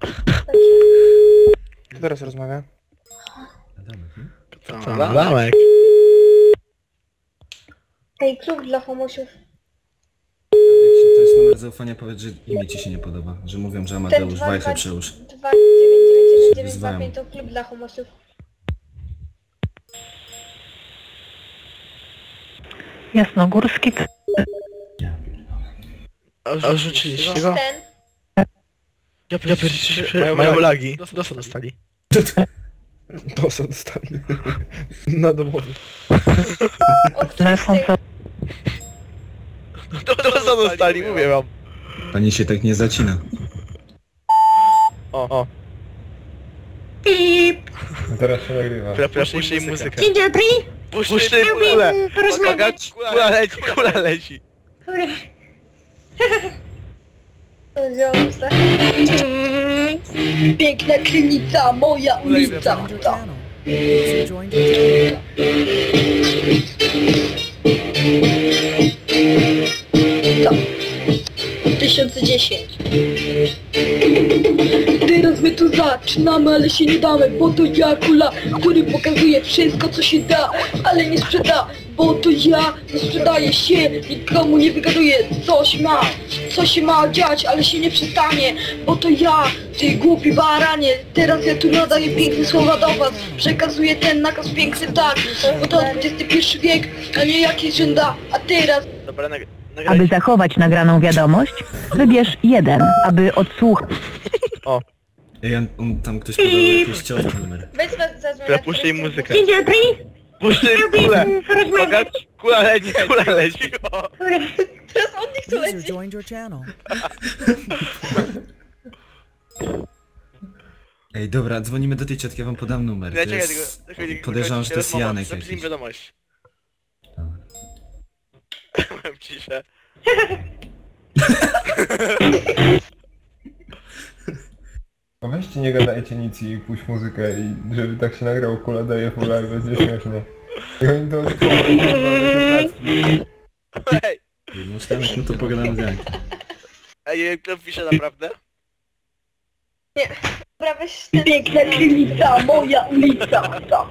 Kto teraz rozmawia? Adamek, nie? Tam, Adamek. Ej, klub dla homosiów. Jak ci to jest numer zaufania, powiedz, że imię ci się nie podoba. Że mówią, że Amadeusz dwa, Wajchę dwa, przełóż. dwa dziewięć dziewięć jeden dziewięć dwa Wyzwają. pięć to klub dla homosiów. Jasnogórski t... A rzuciliście go? Ten. Ja pierdolę, mają lagi. Dosa dostali. Dosa dostali. Na domowy. O, któryś z Telefon tych... za... Dosa dostali, mówię wam. Pani się tak nie zacina. O, o. Teraz się nagrywa. Proszę im muzykę. Dzień dobry. Puszczę im kulę. porozmawiać. Kula leci, kula leci. To wziął usta. Piękna krynica, moja ulica. Joined your channel. User joined your channel. tysiąc dziesięć. Teraz my tu zaczynamy, ale się nie damy, bo to ja kula, który pokazuje wszystko co się da, ale nie sprzeda, bo to ja nie sprzedaję się, nikomu nie wygaduję, coś ma, co się ma dziać, ale się nie przestanie, bo to ja, ty głupi baranie, teraz ja tu nadaję piękne słowa do was, przekazuję ten nakaz piękny tak, bo to dwudziesty pierwszy wiek, a nie jakieś rzęda, a teraz... Dobra, nag Aby zachować nagraną wiadomość, wybierz jeden. Aby odsłuchać... Ej, on, on tam ktoś podał jakiś ciotki numer. Weź za- zadzwoń Ja na puszczę im któryś z tych- muzykę. Dzień dobry. Puszczę im kulę. Uwaga, kula leci, kula leci. O. Teraz on nie chce User lecieć. joined your channel. Ej, dobra, dzwonimy do tej ciotki, ja wam podam numer. Ja To czekaj, jest... tylko- tylko- Podejrzewam, że to jest rozmowa, Janek zapisz im jakiś. wiadomość. Mam ciszę. No weźcie, nie gadajcie nic i puść muzykę i żeby tak się nagrał kula daje fula i będzie śmiesznie. I oni to odkrywają. Ej, Ej, no Stanek, no to pogadamy z Jankiem. ej, kto pisze naprawdę? Dobra, weź ten... Piękna krynica, moja ulica.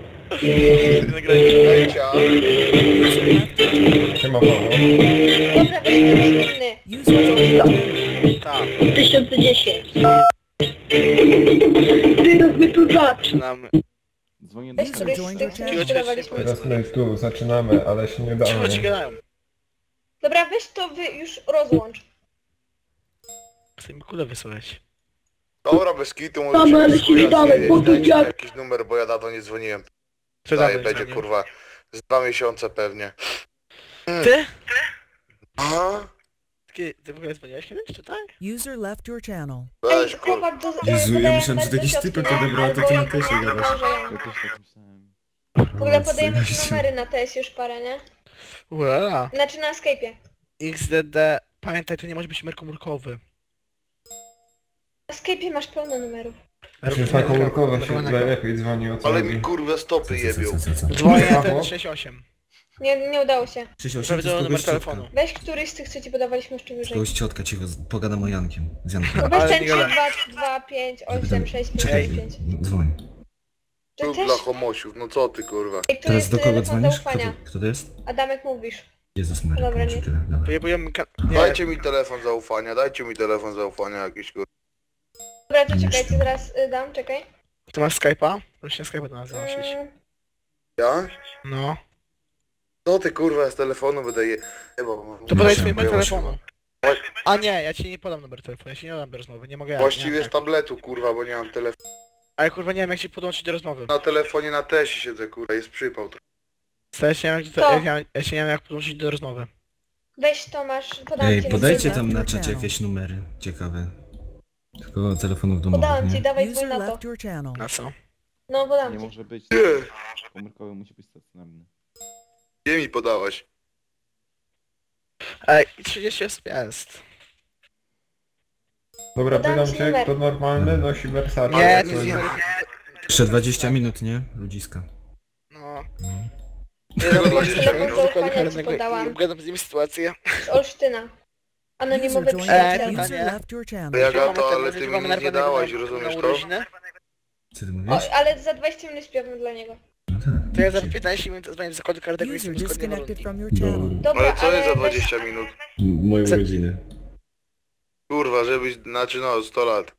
Siema Paweł. Dobra, weź ten inny. User joined your channel. Tak, tysiąc dziesięć. Teraz my tu zaczynamy. zaczynamy. Dzwonię do Weź User któryś z joined tych, your co channel. sprzedawaliśmy. Teraz my tu zaczynamy, ale się nie Cicho ci damy. gadają. Dobra, weź to wy już rozłącz. Chcę mi kulę wysłać. Dobra, bez kitu, Mamy, może ale się nie damy, bo to dajcie ja... jakiś numer, bo ja dawno nie dzwoniłem. Co Daję, dawno będzie dzwonię? kurwa z dwa miesiące pewnie. Ty? Aha, Ty, ty w ogóle dzwoniłeś kiedyś, czy tak? User left your channel. Ej, weź kurwa. chłopak do... Jezu, ja podaję myślałem, że to numer jakiś do ciotki, typek nie? odebrał, a to Albo ty na jak tesie nie, gadasz. może ja. Ja też tak myślałem. W ogóle podajemy ci numery na T S już parę, nie? Ua. Znaczy na Skype'ie. X D D, pamiętaj, to nie może być numer komórkowy. Na Skype'ie masz pełno numerów. Przecież na komórkowe się lepiej dzwoni, o co Ale chodzi. mi kurwa stopy jebią. Dzwonię na ten sześć osiem. Nie, nie udało się. Prawidłowy numer telefonu. Weź któryś z tych, co ci podawaliśmy jeszcze wyżej. To już ciotka cicho, pogadam o Jankiem. Z Jankiem. No weź ten trzy, dwa, dwa, pięć, osiem, sześć, Czekaj, pięć, pięć. dzwoń. To Tu też... dla homosiów, no co ty kurwa. Ej, tu Teraz jest do kogo telefon dzwonisz? Kto zaufania. to, kto to jest? Adamek mówisz. Jezus Maria, Dobra, kończy nie. tyle. Dobra. Wyjebujemy ka... Nie. Dajcie mi telefon zaufania, dajcie mi telefon zaufania jakiś kurwa. Dobra, to czekajcie, zaraz y, dam, czekaj. Ty masz Skype'a? Proszę nie Skype'a do nas załączyć. Mm, Ja? No. Co ty kurwa z telefonu będę je... Jeba, To podaj Muszę, swój numer ja telefonu. A nie, ja ci nie podam numer telefonu, ja ci nie dam do rozmowy, nie mogę ja. Właściwie nie z tabletu kurwa, bo nie mam telefonu. Ale kurwa nie wiem jak się podłączyć do rozmowy. Na telefonie na tesie siedzę kurwa, jest przypał. Ja się nie wiem jak, Co? to, ja, ja się nie wiem jak podłączyć do rozmowy. weź Tomasz, podam Ej, ci podajcie numer. tam na czacie jakieś numery ciekawe. Tylko telefonów domowych, Podałam ci, nie? dawaj twój User na to. left your channel. Na co? No, podam Nie ci. może być. Komórkowy musi być stacjonarny. Gdzie mi podałaś? Ej, trzydzieści osób jest. Dobra, Podam pytam ci cię, numer. kto normalny nosi Versace. Nie, jak nie, coś. nie. Jeszcze dwadzieścia minut, nie? Ludziska. No. No. Nie Tego no, dwadzieścia nie minut? zakładu Zaufania ci karnego podałam. i ugadam z nimi sytuację. Z Olsztyna. Anonimowy User joined, Eee, przyjaciel. pytanie. user left your channel. To ja Mamy gato, ten- ale ty mi mamy nic nie narwanego dałaś, na- rozumiesz na to? urodziny. Co ty O, mówisz? ale za dwadzieścia minut śpiewam dla niego. No tak. To ja za piętnaście minut dzwonię do zakładu karnego i User jestem zgodnie na disconnected running. from your channel. Dobra, Ale co jest za weź- dwadzieścia minut? Moje Co- urodziny. Kurwa, żebyś, znaczy no, sto lat.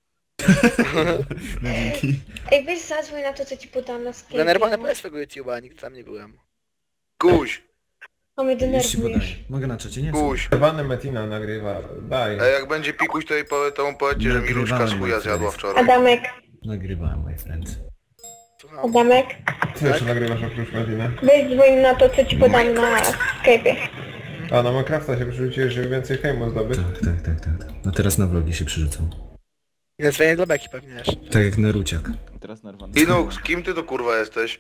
No dzięki. Ej, weź zadzwoń na to, co ci podam na Skype. Denerwowany podaj swojego YouTube'a, nigdy tam nie byłem. Kuś, O, mnie Już ci denerwujesz. podaję. Mogę na czacie, nie? kuś. Wany Metina nagrywa, daj. A jak będzie pikuś, to, jej powie, to mu powiedzcie, że mi Nagrywałem, różka z chuja my zjadła friends. wczoraj. Adamek, Nagrywałem, my friend. Słucham. Adamek, Co jeszcze nagrywasz oprócz Metina? weź dzwoń na to, co ci podam na Skype'ie. A na Minecrafta się przerzuciłeś, żeby więcej fejmu zdobyć? Tak, tak, tak, tak. No teraz na vlogi się przerzucą. Ja dzwonię do Beki pewnie jeszcze. Tak jak Naruciak. I teraz narwany. Linux, kim ty to kurwa jesteś?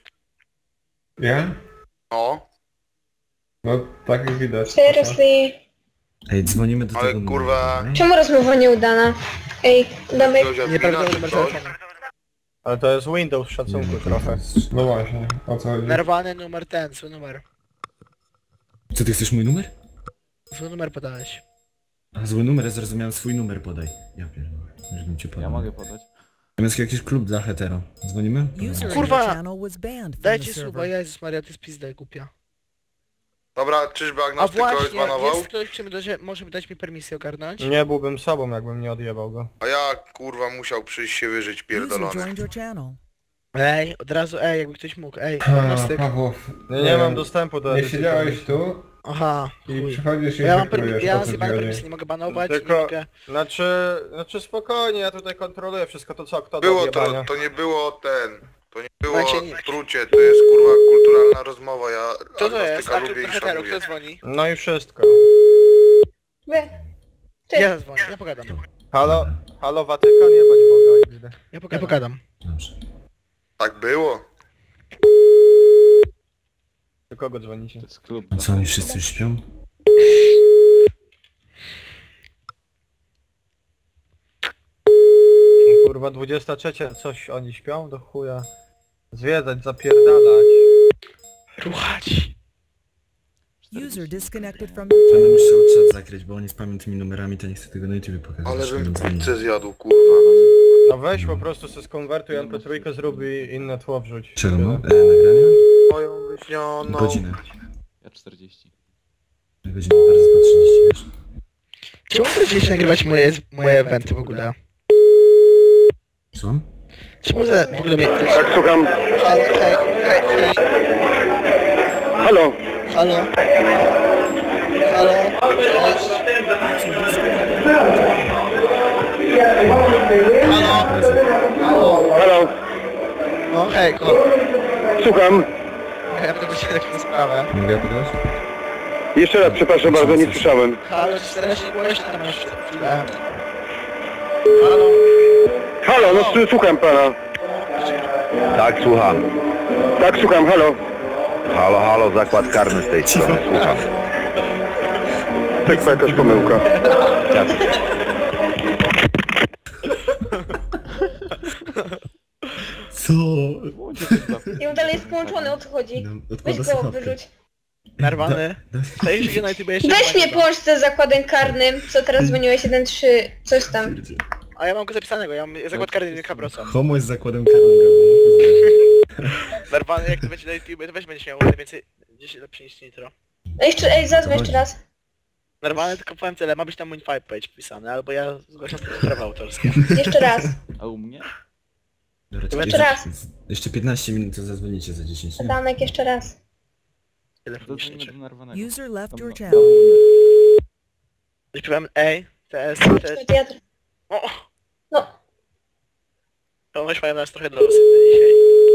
Ja? O, No tak jak widać. Seriously. Ej, dzwonimy do Ale tego kurwa- numeru, nie? Czemu rozmowa nieudana? Ej, Adamek, jakiegoś admina Nieprawidłowy czy numer coś? telefonu. Ale to jest Windows, szacunku Nie, trochę. No właśnie, o co chodzi? Nerwany numer ten, swój numer. Co, ty chcesz mój numer? Swój numer podałeś. A zły numer, ja zrozumiałem swój numer podaj. Ja pierdolę, żebym cię podał. Ja mogę podać. Zamiast jakiś klub dla hetero. Dzwonimy? User in Kurwa! your channel was banned from the Dajcie suba, server. Jezus Maria, to jest pizda głupia. Dobra, czyżby A agnostyk kogoś właśnie, zbanował? jest ktoś, który może, może dać mi permisję ogarnąć? Nie byłbym sobą, jakbym nie odjebał go. A ja kurwa musiał przyjść się wyżyć User pierdolony. joined your channel. Ej, od razu, ej, jakby ktoś mógł, ej, A, agnostyk. Pawłow, Nie, nie mam dostępu do Nie edycji siedziałeś tu Aha, i chuj. przychodzisz i Ja mam wykrujesz, permisję, ja o mam co ci zjebane chodzi. permisję, nie mogę banować, Tylko- nie mogę... Znaczy, znaczy spokojnie, ja tutaj kontroluję wszystko to co kto do Było to, odjebania. to nie było ten, to nie było Macie nie- trucie, to jest kurwa kulturalna rozmowa, ja Co to jest? agnostyka A czy lubię i hetero, kto szanuję. dzwoni? No i wszystko. wy. Ty. Ja zadzwonię, ja pogadam. Halo, halo Watykan, jebać Boga. Ja pogadam. Ja pogadam. Dobrze. Tak było. Do kogo dzwonicie? To jest klub. A co, oni wszyscy już śpią? Kurwa, dwudziesta trzecia, coś oni śpią? Do chuja. Zwiedzać, zapierdalać. Ruchać. User disconnected from your Będę channel. musiał czat zakryć, bo oni spamią tymi numerami, to nie chcę tego na YouTube pokazać. Ale żeby bym dzwonić. pizzę zjadł, kurwa. No weź po prostu se skonwertuj M P trzy, zrób i inne tło wrzuć. Czego Tyle. mam? E, nagrania? Moją wyśnioną. Godzinę. Ja czterdzieści. Godzinę, zaraz po trzydzieści, wiesz? Czemu chcecie nagrywać moje, moje eventy w ogóle? Słucham? Czemu za, w ogóle mnie... Tak, słucham. Halo, hej, hej, hej. Halo. Halo. Halo. Cześć. Halo. Halo. No hej, ko. Słucham. Ja będę się taką sprawę. Mogę podać? Jeszcze raz, przepraszam bardzo, nie słyszałem. Halo, czternaście głośno tam jeszcze chwilę. Halo. Halo, no s- słucham pana. Tak, słucham. Tak, słucham, halo. Halo, halo, zakład karny z tej strony, słucham. Tak twoja też pomyłka. Co? I on dalej jest połączony, o co chodzi? Weź go wyrzuć. Narwany. To jeszcze na YouTube jeszcze... Weź mnie połącz z zakładem karnym, co teraz dzwoniłeś jeden trzy, coś tam. A ja mam go zapisanego, ja mam zakład karny Cabrosa. Homo jest zakładem karnym. Narwany, jak to będzie na YouTube, to weź będziesz miał najwięcej... dziesięć lepszy niż Nitro. Ej, jeszcze, ej, zadzwoń jeszcze raz. Narwany, tylko powiem tyle, ma być tam mój five page wpisany, albo ja zgłaszam prawa autorskie. Jeszcze raz. A u mnie? Dobra, Jeszcze raz. Jeszcze piętnaście minut, to zadzwonicie za dziesięć. nie? Adamek, jeszcze raz. Telefonicznie. User left your channel. Śpiewam ej, T S, T S. Teatr. O! No. To weź mają nas trochę do dzisiaj.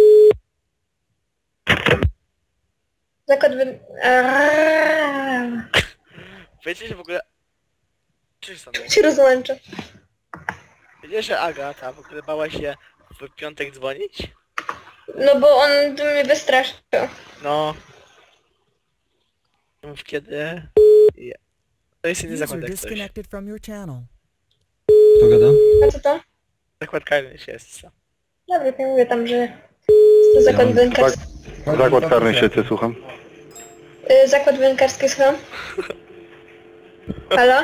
Zakład wy... Aaaa. Wiecie, że w ogóle... Cześć Sandra. Się rozłączę. Wiecie, że Agata w ogóle bała się w piątek dzwonić? No bo on mnie wystraszył. No. Mów kiedy... Ja. To jest inny zakład User jak coś. disconnected from your channel. Kto gada? A co to? Zakład karny się jest. Dobra, ja mówię tam, że... jest to zakład wędkarski. Zakład karny siedzę, słucham. Y, zakład wędkarski, słucham. Halo?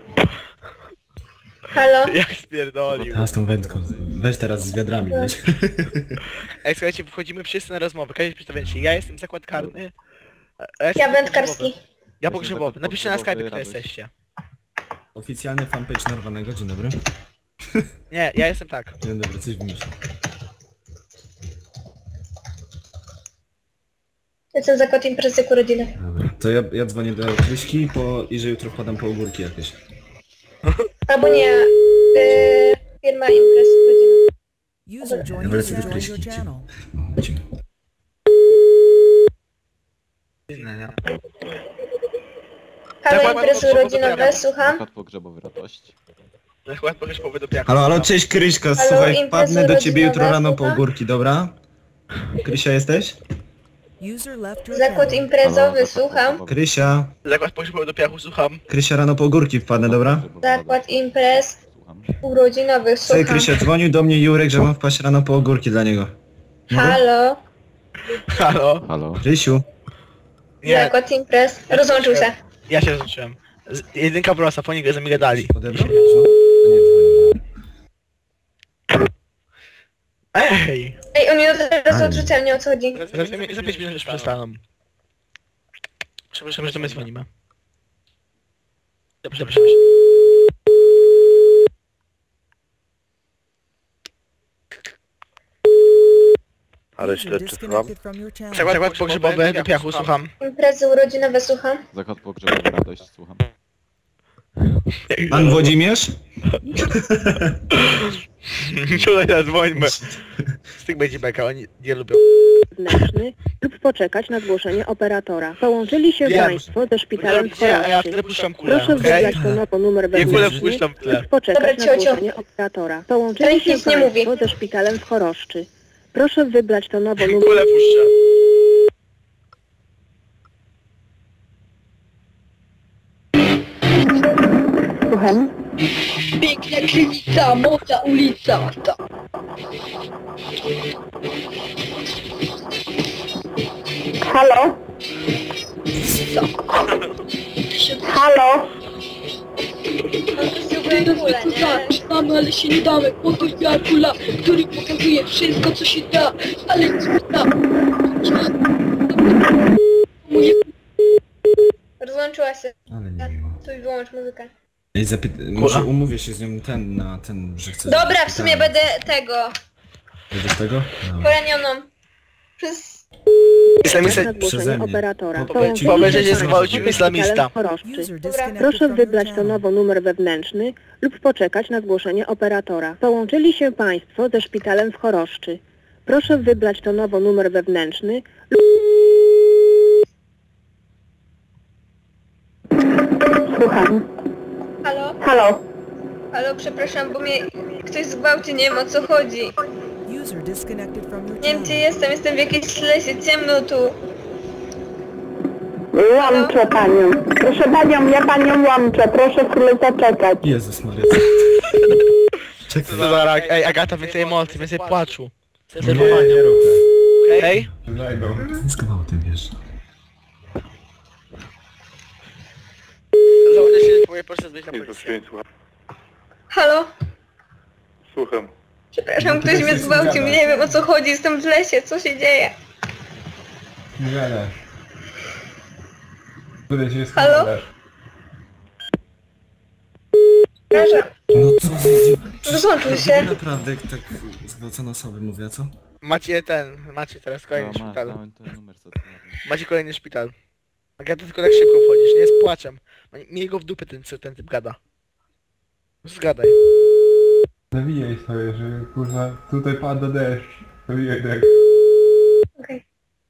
Halo? Jak spierdolił. A z tą wędką. Weź teraz z wiadrami, weź. Ej, słuchajcie, wchodzimy wszyscy na rozmowę. Każdy przedstawię się. Ja jestem zakład karny. a Ja, Ja wędkarski. Ja pogrzebowy. Napiszcie na Skype, kto jesteście. Oficjalny fanpage Narwanego, dzień dobry. Nie, ja jestem tak. Dzień dobry, coś wymyślę. Jestem zakład imprezy ku rodziny. Dobra, to ja, ja dzwonię do Kryśki po, i że jutro wpadam po ogórki jakieś. Albo nie, y, firma imprez ku rodziny. User joined, Dobra, user do joined Kryśki, your idziemy. channel. No, lecimy. Halo, imprezy urodzinowe, słucham. Zakład pogrzebowy radość. Zakład pogrzebowy do piachu. Halo, halo, cześć Kryśka, Halo, słuchaj, imprezy wpadnę do ciebie jutro urodzinowe, rano po słucham? ogórki, dobra? Krysia jesteś? User left your Zakład channel. imprezowy, słucham. Krysia, Zakład pogrzebowy do piachu, słucham. Krysia rano po ogórki wpadnę, dobra? Zakład imprez urodzinowych, Słuchaj słucham. Krysia, dzwonił do mnie Jurek, że mam wpaść rano po ogórki dla niego. Mogę? Halo, Halo? Halo? Krysiu, Nie, zakład imprez. Rozłączył się. ja się rozłączyłem. Z- Jedynka prosta, po niego mi gadali. odebrał? No, nie dzwonił. Ej! Ej, oni teraz Ale- odrzucają, nie o co chodzi. Za, za, za pięć minut już przestaną. Przepraszam, że to my dzwonimy. Dobrze, dobrze. Ale User śledczy, słucham. disconnected from your channel. Zakład, zakład pogrzebowy do piachu, słucham. Imprezy urodzinowe, słucham. Zakład pogrzebowy radość, słucham. Pan Włodzimierz? Tutaj zadzwońmy. Z tych będzie beka, oni nie lubią. Wewnętrzny lub poczekać na zgłoszenie operatora. Połączyli się Wiem. Państwo ze szpitalem w Ja, ja Choroszczy. wtedy puszczam kulę, Proszę okej? wybrać tonowo numer Nie kulę wewnętrzny wpuszczam w tle. lub poczekać Dobra, na ciocio. zgłoszenie operatora. Połączyli Nikt się nic nie mówi. Państwo ze szpitalem w Choroszczy. Proszę wybrać tonowo numer... Kulę puszczam. Słucham? Piękna krynica, moja ulica. Ta. Halo? Halo? Mamy, ale się nie damy, bo to ja kula, który pokazuje wszystko co się da, ale nic nie da. Moje Rozłączyła się. Ale nie miło. Tu wyłącz muzykę. Ej, zapy- może umówię się z nią ten na ten, że chcę... Dobra, w sumie będę tego, Będziesz tego? No. poranioną. Przez... Islamista... Na zgłoszenie Przeze mnie. operatora. Po- Połączyli powiedz, że się się Państwo zgwałcił ze szpitalem islamista. w Choroszczy. User Dobra. disconnected Proszę from your wybrać channel. tonowo numer wewnętrzny lub poczekać na zgłoszenie operatora. Połączyli się Państwo ze szpitalem w Choroszczy. Proszę wybrać tonowo numer wewnętrzny lub... Słucham. Halo? Halo. Halo, przepraszam, bo mnie ktoś zgwałci, nie wiem o co chodzi. User disconnected from your Nie wiem gdzie channel. jestem, jestem w jakiejś lesie, ciemno tu. Łączę panią. Proszę panią, ja panią łączę. Proszę chwilę zaczekać. Jezus Maria. Co za rak? Ej, Agata, więcej emocji, więcej płaczu. Nie, nie rób tak. Hej? Znajdą. Skowało tym, wiesz. Założę się, powiem, proszę zbyć na policję. Halo? Słucham. Przepraszam, ktoś mnie zgwałcił, nie wiem o co chodzi, jestem w lesie, co się dzieje? Nie gadasz. Tutaj się Halo? składasz. Przepraszam, No co za... rozłączył się. Naprawdę tak zgwałcone osoby mówię, co? Macie ten, macie teraz kolejny No, masz, szpital. mamy ten numer stacjonarny. Macie kolejny szpital. Agata, tylko tak szybko wchodzisz, nie z płaczem. Miej go w dupę ten, co ten typ gada. Zgadaj. Nawijaj sobie, że kurwa tutaj pada deszcz. Nawijaj tak. Okej.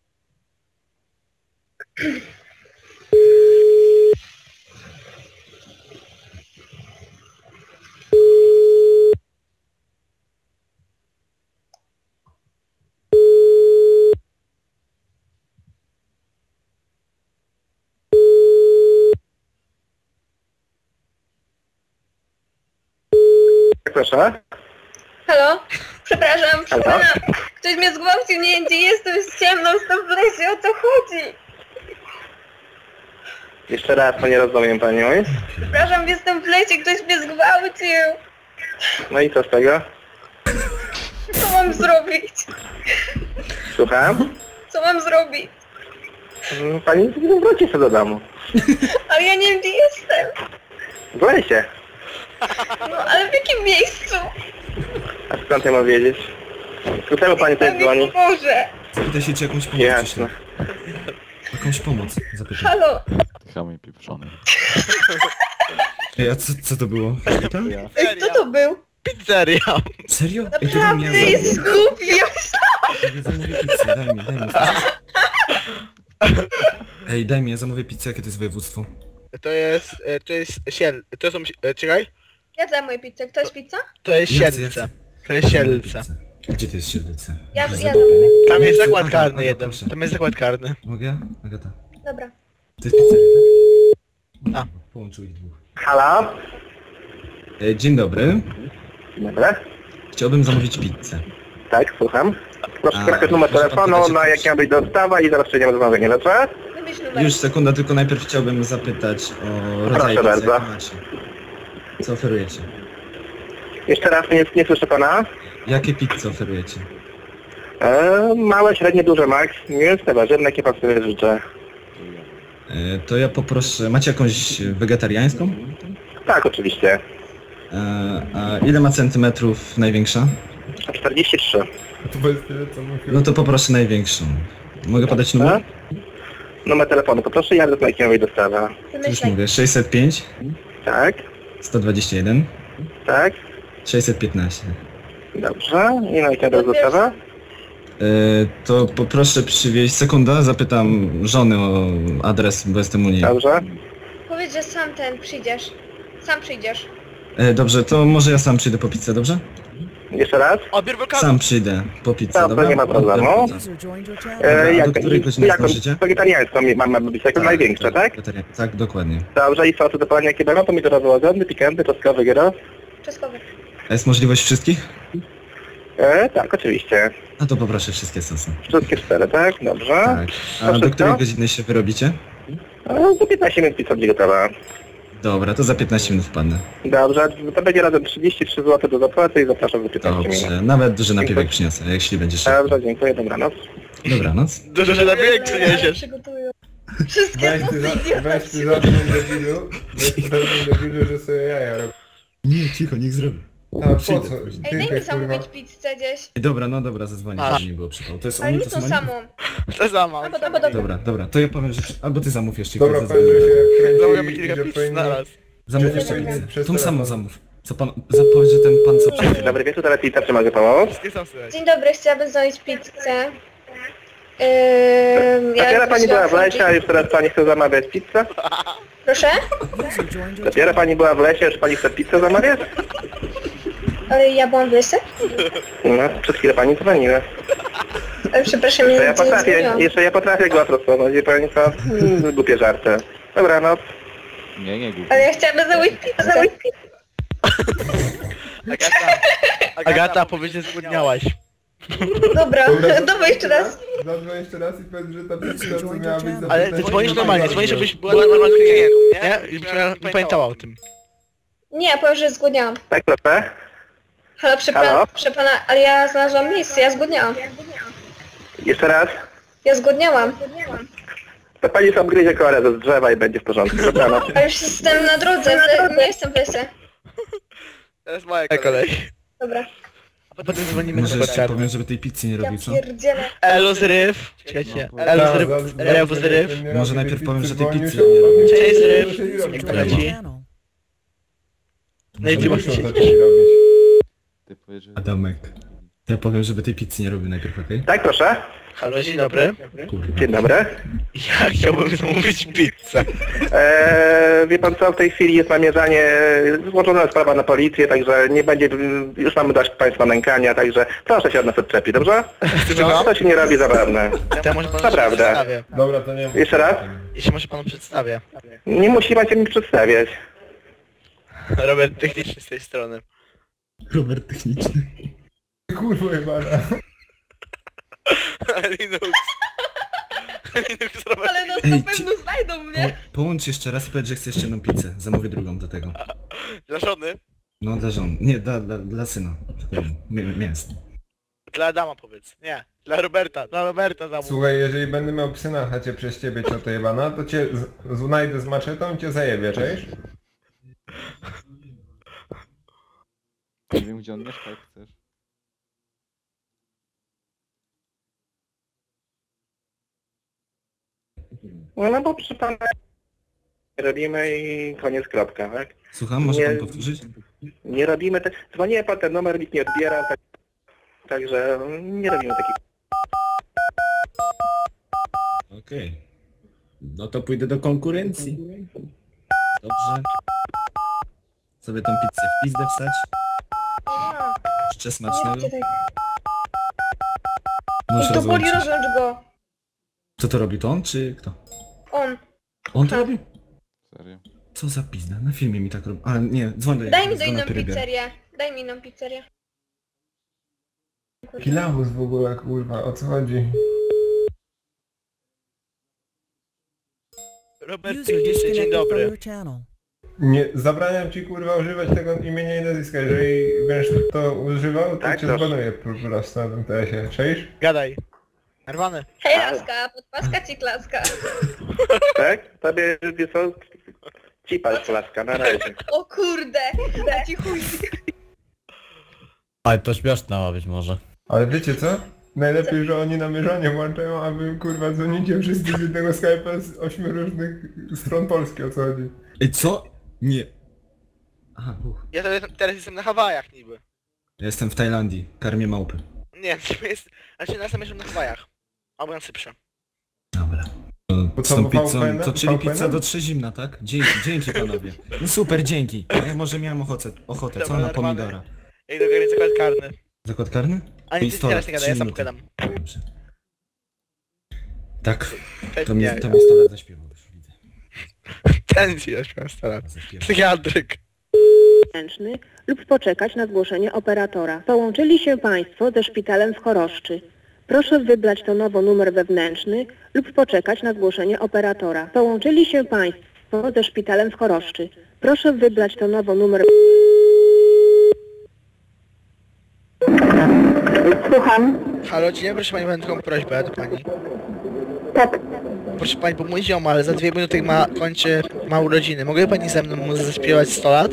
Proszę? Halo? Przepraszam, przepraszam. Ktoś mnie zgwałcił, nie wiem gdzie jestem, jest ciemno, jestem w lesie, o co chodzi? Jeszcze raz, to nie rozumiem panią. Przepraszam, jestem w lesie, ktoś mnie zgwałcił. No i co z tego? Co mam zrobić? Słucham? Co mam zrobić? Mm, Pani wróci sobie do domu. Ale ja nie wiem gdzie jestem. W lesie. No ale w jakim miejscu? A skąd ja mam wiedzieć? Dlaczego pani tutaj dzwoni? Boże. Zapytaj się, czy jakąś pomoc Jasne. Jakąś pomoc, zapytaj. Halo? Chamy pieprzony. Ej, a co, co to było? Tam? Ej, kto to był? Pizzeria. Serio? Ej, to Naprawdę daj mi, ja jest głupi, ja zamówię- ja zamówię pizzę, daj mi, daj mi. Ej, daj mi, ja zamówię pizzę, jakie to jest województwo? To jest, e, to jest siel, to są, e, czekaj. Ja zajmuję pizzę. Kto jest pizza? To jest Ja chcę, ja Siedlce. chcę. To jest Siedlce. Gdzie to jest Siedlce? Ja, ja Żeby- zamówię. Tam jest Chcę, zakład Aga, karny Aga, jeden. proszę. Tam jest zakład karny. Mogę? Agata. Dobra. To jest pizzeria, tak? A. Połączył ich dwóch. Halo? E, Dzień dobry. Dobra. Chciałbym zamówić pizzę. Tak, słucham. Proszę A, skakać numer proszę telefonu, zapytać, na czy- jaki ma być dostawa i zaraz przejdziemy do zamawiania, dobrze? Wybierz numer. Już sekunda, tylko najpierw chciałbym zapytać o rodzaj Proszę pizzy, bardzo. jakie macie. Co oferujecie? Jeszcze raz, nie, nie słyszę pana. Jakie pizze oferujecie? E, małe, średnie, duże, max. Mięsne, warzywne, jakie pan sobie życzę. E, to ja poproszę... Macie jakąś wegetariańską? Tak, oczywiście. E, a ile ma centymetrów największa? czterdzieści trzy. To bez tyle co mówię. No to poproszę największą. Mogę podać numer? Numer telefonu, poproszę, jak do jakiej ma być dostawa. Już Wymyślaj. mówię. sześćset pięć, Tak, sto dwadzieścia jeden, tak. sześćset piętnaście. Dobrze, i na jakiej jest dostawa? E, to poproszę przywieźć... Sekunda, zapytam żony o adres, bo jestem u niej. Dobrze. Powiedz, że sam ten przyjdziesz. Sam przyjdziesz. E, dobrze, to może ja sam przyjdę po pizzę, dobrze? Jeszcze raz? Odbiór wulkanu. Sam przyjdę po pizzę, Dobrze, dobra? nie ma problemu. User joined your channel. Dobra, a E, jak, do której godziny jaką zdążycie? wegetariańską mam ma być jako największe, tak? Wegetarian- Tak, dokładnie. Dobrze, i sosy do pana jakie będą, to mi teraz łagodny, pikantny, czosnkowy, gyros? Czeskowy. A jest możliwość wszystkich? E, tak, oczywiście. No to poproszę wszystkie sosy. Wszystkie cztery, tak? Dobrze. Tak. A Proszę, do której co? godziny się wyrobicie? E, za piętnaście minut pizza będzie gotowa. Dobra, to za piętnaście minut wpadnę. Dobrze, to będzie razem trzydzieści trzy złote do zapłaty i zapraszam za piętnaście minut. Dobrze, nawet duży napiwek przyniosę, jeśli będzie szybko. Dobrze, dziękuję, dobranoc. Dobranoc. Dużo, że nabieg przyniesiesz. Przygotują. Wszystkie Weź ty, za, są weź ty za tym debilu, weź ty za tym debilu, że sobie jaja robię. Nie, cicho, niech zrobię. A po Przyjdę co? później. Ej, Ty daj mi tak kurwa. zamówić pizzę gdzieś. Dobra, no dobra, zadzwonię, A. żeby nie było przypału. To jest Ale oni, nie to tą są samą. To samo. Albo, albo dobra. Dobra, dobra, to ja powiem, że... przy- Albo ty zamów jeszcze, Dobra, kiedy powiedz, że zadzwonię. się Zamówiamy kręci i kilka że pizz powinni... naraz. Zamów że jeszcze powinni pizzę. przez Tą telefon. samą zamów. Co pan... Zapowiedz, że ten pan co przyjdzie. Dzień dobry wieczór, teraz pizza, czy mogę pomóc? Wszystkie są słychać. Dzień dobry, chciałabym zamówić pizzę. Yy, Dopiero pani była w prosiłam lesie, a już teraz pani chce zamawiać pizzę? Proszę? User joined your Dopiero pani była w lesie, już pani chce pizzę zamawiać? Ale ja byłam w lesie? No, przez chwilę pani dzwoniła. Ale przepraszam, To ja ja nic nie potrafię, zrobiłam. jeszcze ja potrafię głos rozpoznać, wie pani co? Mm, Głupie żarty. Dobranoc. Nie, nie głupie. Ale ja chciałabym zamówić pizzę. Agata, Agata, powiedz, że zgłodniałaś. Dobra, Dobra, dawaj jeszcze raz. Zadzwoń jeszcze raz i powiedz, że ta pizza co miała być za Ale ty piętnaście dzwonisz minut, normalnie, nie dzwonisz, było. żebyś była normalną klientką, nie? I byś miała- nie pamiętała o tym. Nie, powiem, że zgłodniałam. Tak, proszę. Halo, przepraszam, Halo? przepraszam, ale ja znalazłam miejsce, ja zgłodniałam. Jeszcze raz. Ja zgłodniałam. To pani sam gryzie korę ze drzewa i będzie w porządku. Dobranoc. Ale już jestem na drodze, w- nie jestem w lesie. Teraz moja kolej. Dobra. A potem dzwonimy Może na jeszcze czarny. powiem, żeby tej pizzy nie robił, co? Pierdzielę. Elo zryw. Czekajcie. Elo zryw. Elo zryw. Może najpierw powiem, że tej pizzy nie robił. Cześć zryw. Jak to leci? No i ty masz Ty powiesz, że... Adamek. To ja powiem, żeby tej pizzy nie robił najpierw, okej? Tak, proszę. Halo, dzień dobry. Dzień dobry. Ja chciałbym zamówić pizzę. Eee, wie pan co, w tej chwili jest namierzanie, złożona sprawa na policję, także nie będzie, już mamy dość państwa nękania, także proszę się od nas odczepić, dobrze? To się nie robi zabawne. To ja może panu Naprawdę. przedstawię. Dobra, to nie... Jeszcze raz? Jeśli może panu przedstawię. Nie musi pan się mi przedstawiać. Robert techniczny z tej strony. Robert techniczny. Kurwa jebana. Linux. Linux Robert. Ale nas Ej, na ci- pewno znajdą mnie. Po, połącz jeszcze raz i powiedz, że chcesz jeszcze jedną pizzę. Zamówię drugą do tego. Dla żony? No dla żon. Nie, dla, dla, dla syna. Mie- Mięs. Dla Adama powiedz. Nie. Dla Roberta. Dla Roberta zamów. Słuchaj, jeżeli będę miał psy na chacie przez ciebie, cioto jebana, to cię z- znajdę z maczetą i cię zajebie, cześć? Nie wiem, gdzie on mieszka, jak chcesz. No, no bo proszę pana, robimy i koniec, kropka, tak? Słucham, może Nie- pan powtórzyć? Nie robimy tak, dzwonię pan ten numer, nikt nie odbiera, tak, także nie robimy takich... Okej. No to pójdę do konkurencji. Dobrze. Sobie tą pizzę w pizdę wstać. Jeszcze Nie smacznego. róbcie tak. Możesz I to boli, rozłączyć. rozłącz go. Kto to robi? To on czy kto? On. On to robi? Serio. Co za pizda? Na filmie mi tak robi. Ale nie, dzwoń do Daj mi do dzwoń na inną Pyrybie. pizzerię. Daj mi inną pizzerię. Kilabus w ogóle, kurwa, o co chodzi? Robert User techniczny, dzień disconnected from dobry. your channel. Nie, zabraniam ci kurwa używać tego imienia i nazwiska, jeżeli będziesz to używał, to Tak, cię proszę. zbanuję po prostu na tym tesie. Cześć? Gadaj. Narwany. Hej laska, podpaska ci klaska. Tak? Tobie, wie co, cipa klaska, na razie. O kurde, da ci chuj. Ale to śmieszne ma być może. Ale wiecie co? Najlepiej, że oni namierzanie włączają, a wy kurwa dzwonicie wszyscy z jednego Skype'a z ośmiu różnych stron Polski, o co chodzi. Ej, co? Nie. Aha, uch. Ja teraz, teraz jestem na Hawajach niby. Ja jestem w Tajlandii. Karmię małpy. Nie, to jest... Znaczy nas jestem na Hawajach. Albo na Cyprze. Dobra. To, Bo z co, tą bo pizzą, V P N? to czyli V P N? pizza do trzy zimna, tak? Dzięki, dzięki panowie. No super, dzięki. A ja może miałem ochotę, ochotę. Co Dobra, na narwany. pomidora? Ej, do gry zakład karny. Zakład karny? A nie, ty Pistolet, teraz nie gadaj, ja trzy sam minuty. gadam. Dobrze. Tak, Ten to mi, nie. to mi stolet zaśpiewał już, widzę. Ten ci zaśpiewa stara. Psychiatryk. Wewnętrzny lub poczekać na zgłoszenie operatora. Połączyli się Państwo ze szpitalem w Choroszczy. Proszę wybrać tonowo numer wewnętrzny lub poczekać na zgłoszenie operatora. Połączyli się Państwo ze szpitalem w Choroszczy. Proszę wybrać tonowo numer... Słucham. Halo, dzień dobry, proszę pani, mam taką prośbę do pani. Tak. Proszę pani, bo mój ziomal za dwie minuty ma, kończy, ma urodziny. Mogę pani ze mną mu zaśpiewać sto lat?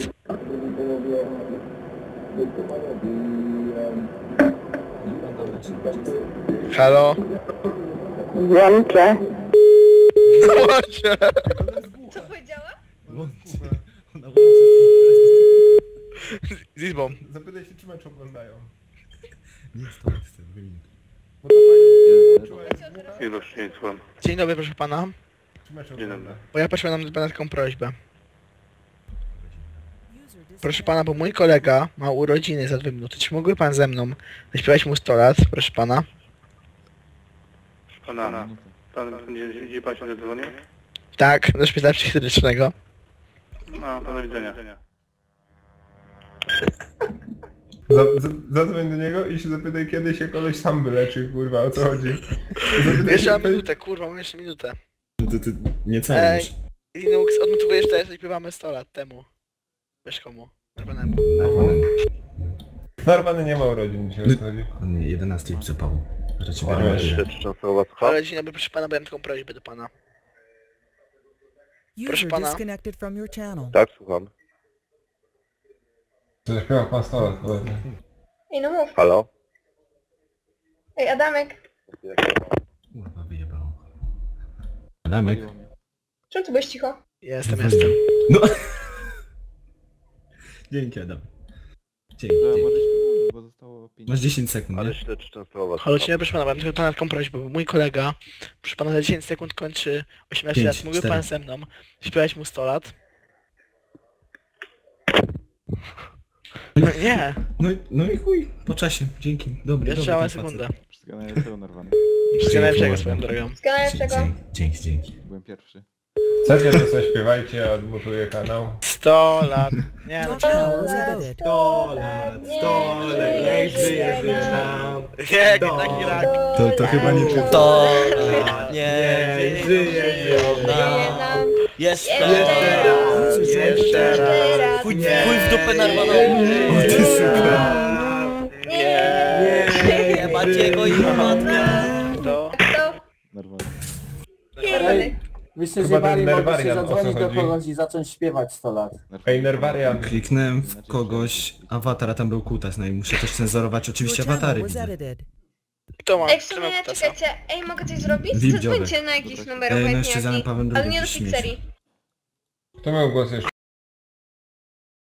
Halo? Włączę. Włączę. Co powiedziała? Ona Z izbą. Zapytaj się, czy mecz oglądają. Nie, stolet chcę, dwie minuty. Bo to pani czuła jest Już, nie słucham. Dzień dobry, proszę pana. czy mecz Dzień ogląda. Bo ja proszę mam do pana taką prośbę. Proszę pana, bo mój kolega ma urodziny za dwie minuty. Czy mógłby pan ze mną zaśpiewać mu sto lat, proszę pana? Pana, pan będzie, gdzie pan się zadzwoni? Tak, do szpitala psychiatrycznego. No, do widzenia. Za- za- Zadzwoń do niego i się zapytaj, kiedy się koleś sam wyleczy, kurwa, o co chodzi. Zapytaj Jeszcze się, mam minutę, kurwa, mam jeszcze minutę. To ty nie cały Ej, już. Linux, odnotowujesz teraz, jak śpiewamy sto lat temu. Wiesz komu? Narwanemu. Narwany nie ma urodzin dzisiaj, o co chodzi. On jedenasty lipca Paweł. Raczej O, wiadomo, jeszcze że- Czy często słucha? Ale dzień dobry, proszę pana, bo ja mam taką prośbę do pana. Proszę User pana. disconnected from your channel. Tak, słucham. Co zaśpiewał pan sto lat, powiedzmy. Ej, no mów. Halo? Ej, Adamek. Kurwa wyjebało. Adamek. Czemu ty byłeś cicho? Jestem, jestem. No. Dzięki Adam. Dzięki, dzięki. Bo zostało pięć. Masz dziesięć sekund, Ale nie? śledczy często Halo, dzień dobry, proszę pana, mam tylko pana taką prośbę, bo mój kolega, proszę pana, za dziesięć sekund kończy osiemnaście Pięć, lat. Mógłby cztery. pan ze mną śpiewać mu sto lat? No nie, No, i- no i chuj, po czasie, dzięki. Dobry, jeszcze dobry mała ten sekundę. facet. Wszystkiego najlepszego, Narwany. Wszystkiego najlepszego Dzięki, swoją Morgan. drogą. Wszystkiego najlepszego. Dzięki, dzięki, dzięki. Byłem pierwszy. Chcecie, to sobie śpiewajcie, odmutuję kanał. sto lat. Nie no, Your channel was edited. sto lat, sto lat, niech żyje, żyje nam. nie, taki rak. To, to chyba nie ty. To Nie, żyje, żyje nam. Jeszcze raz, jeszcze raz. Chuj w dupę narwaną. O ty super. Nie, Nie, Maciego i matkę. To. to Narwany. pierdolę. Wyście Chyba ten zjebali, mogli się Nerwarian, o co zadzwonić do chodzi? kogoś i zacząć śpiewać sto lat. Ej, Nerwarian. Kliknąłem w kogoś, awatar, a tam był kutas, no i muszę też cenzurować Your oczywiście channel awatary, was widzę. edited. Kto ma? Ej, w Kto sumie, ma kutasa? czekajcie, ej, mogę coś zrobić? Wildziowe. Zadzwońcie na jakiś numer, Ej, obojętnie mężczyzna jaki, Pawłem ale drugim nie do śmieci. pizzerii. Kto miał głos jeszcze?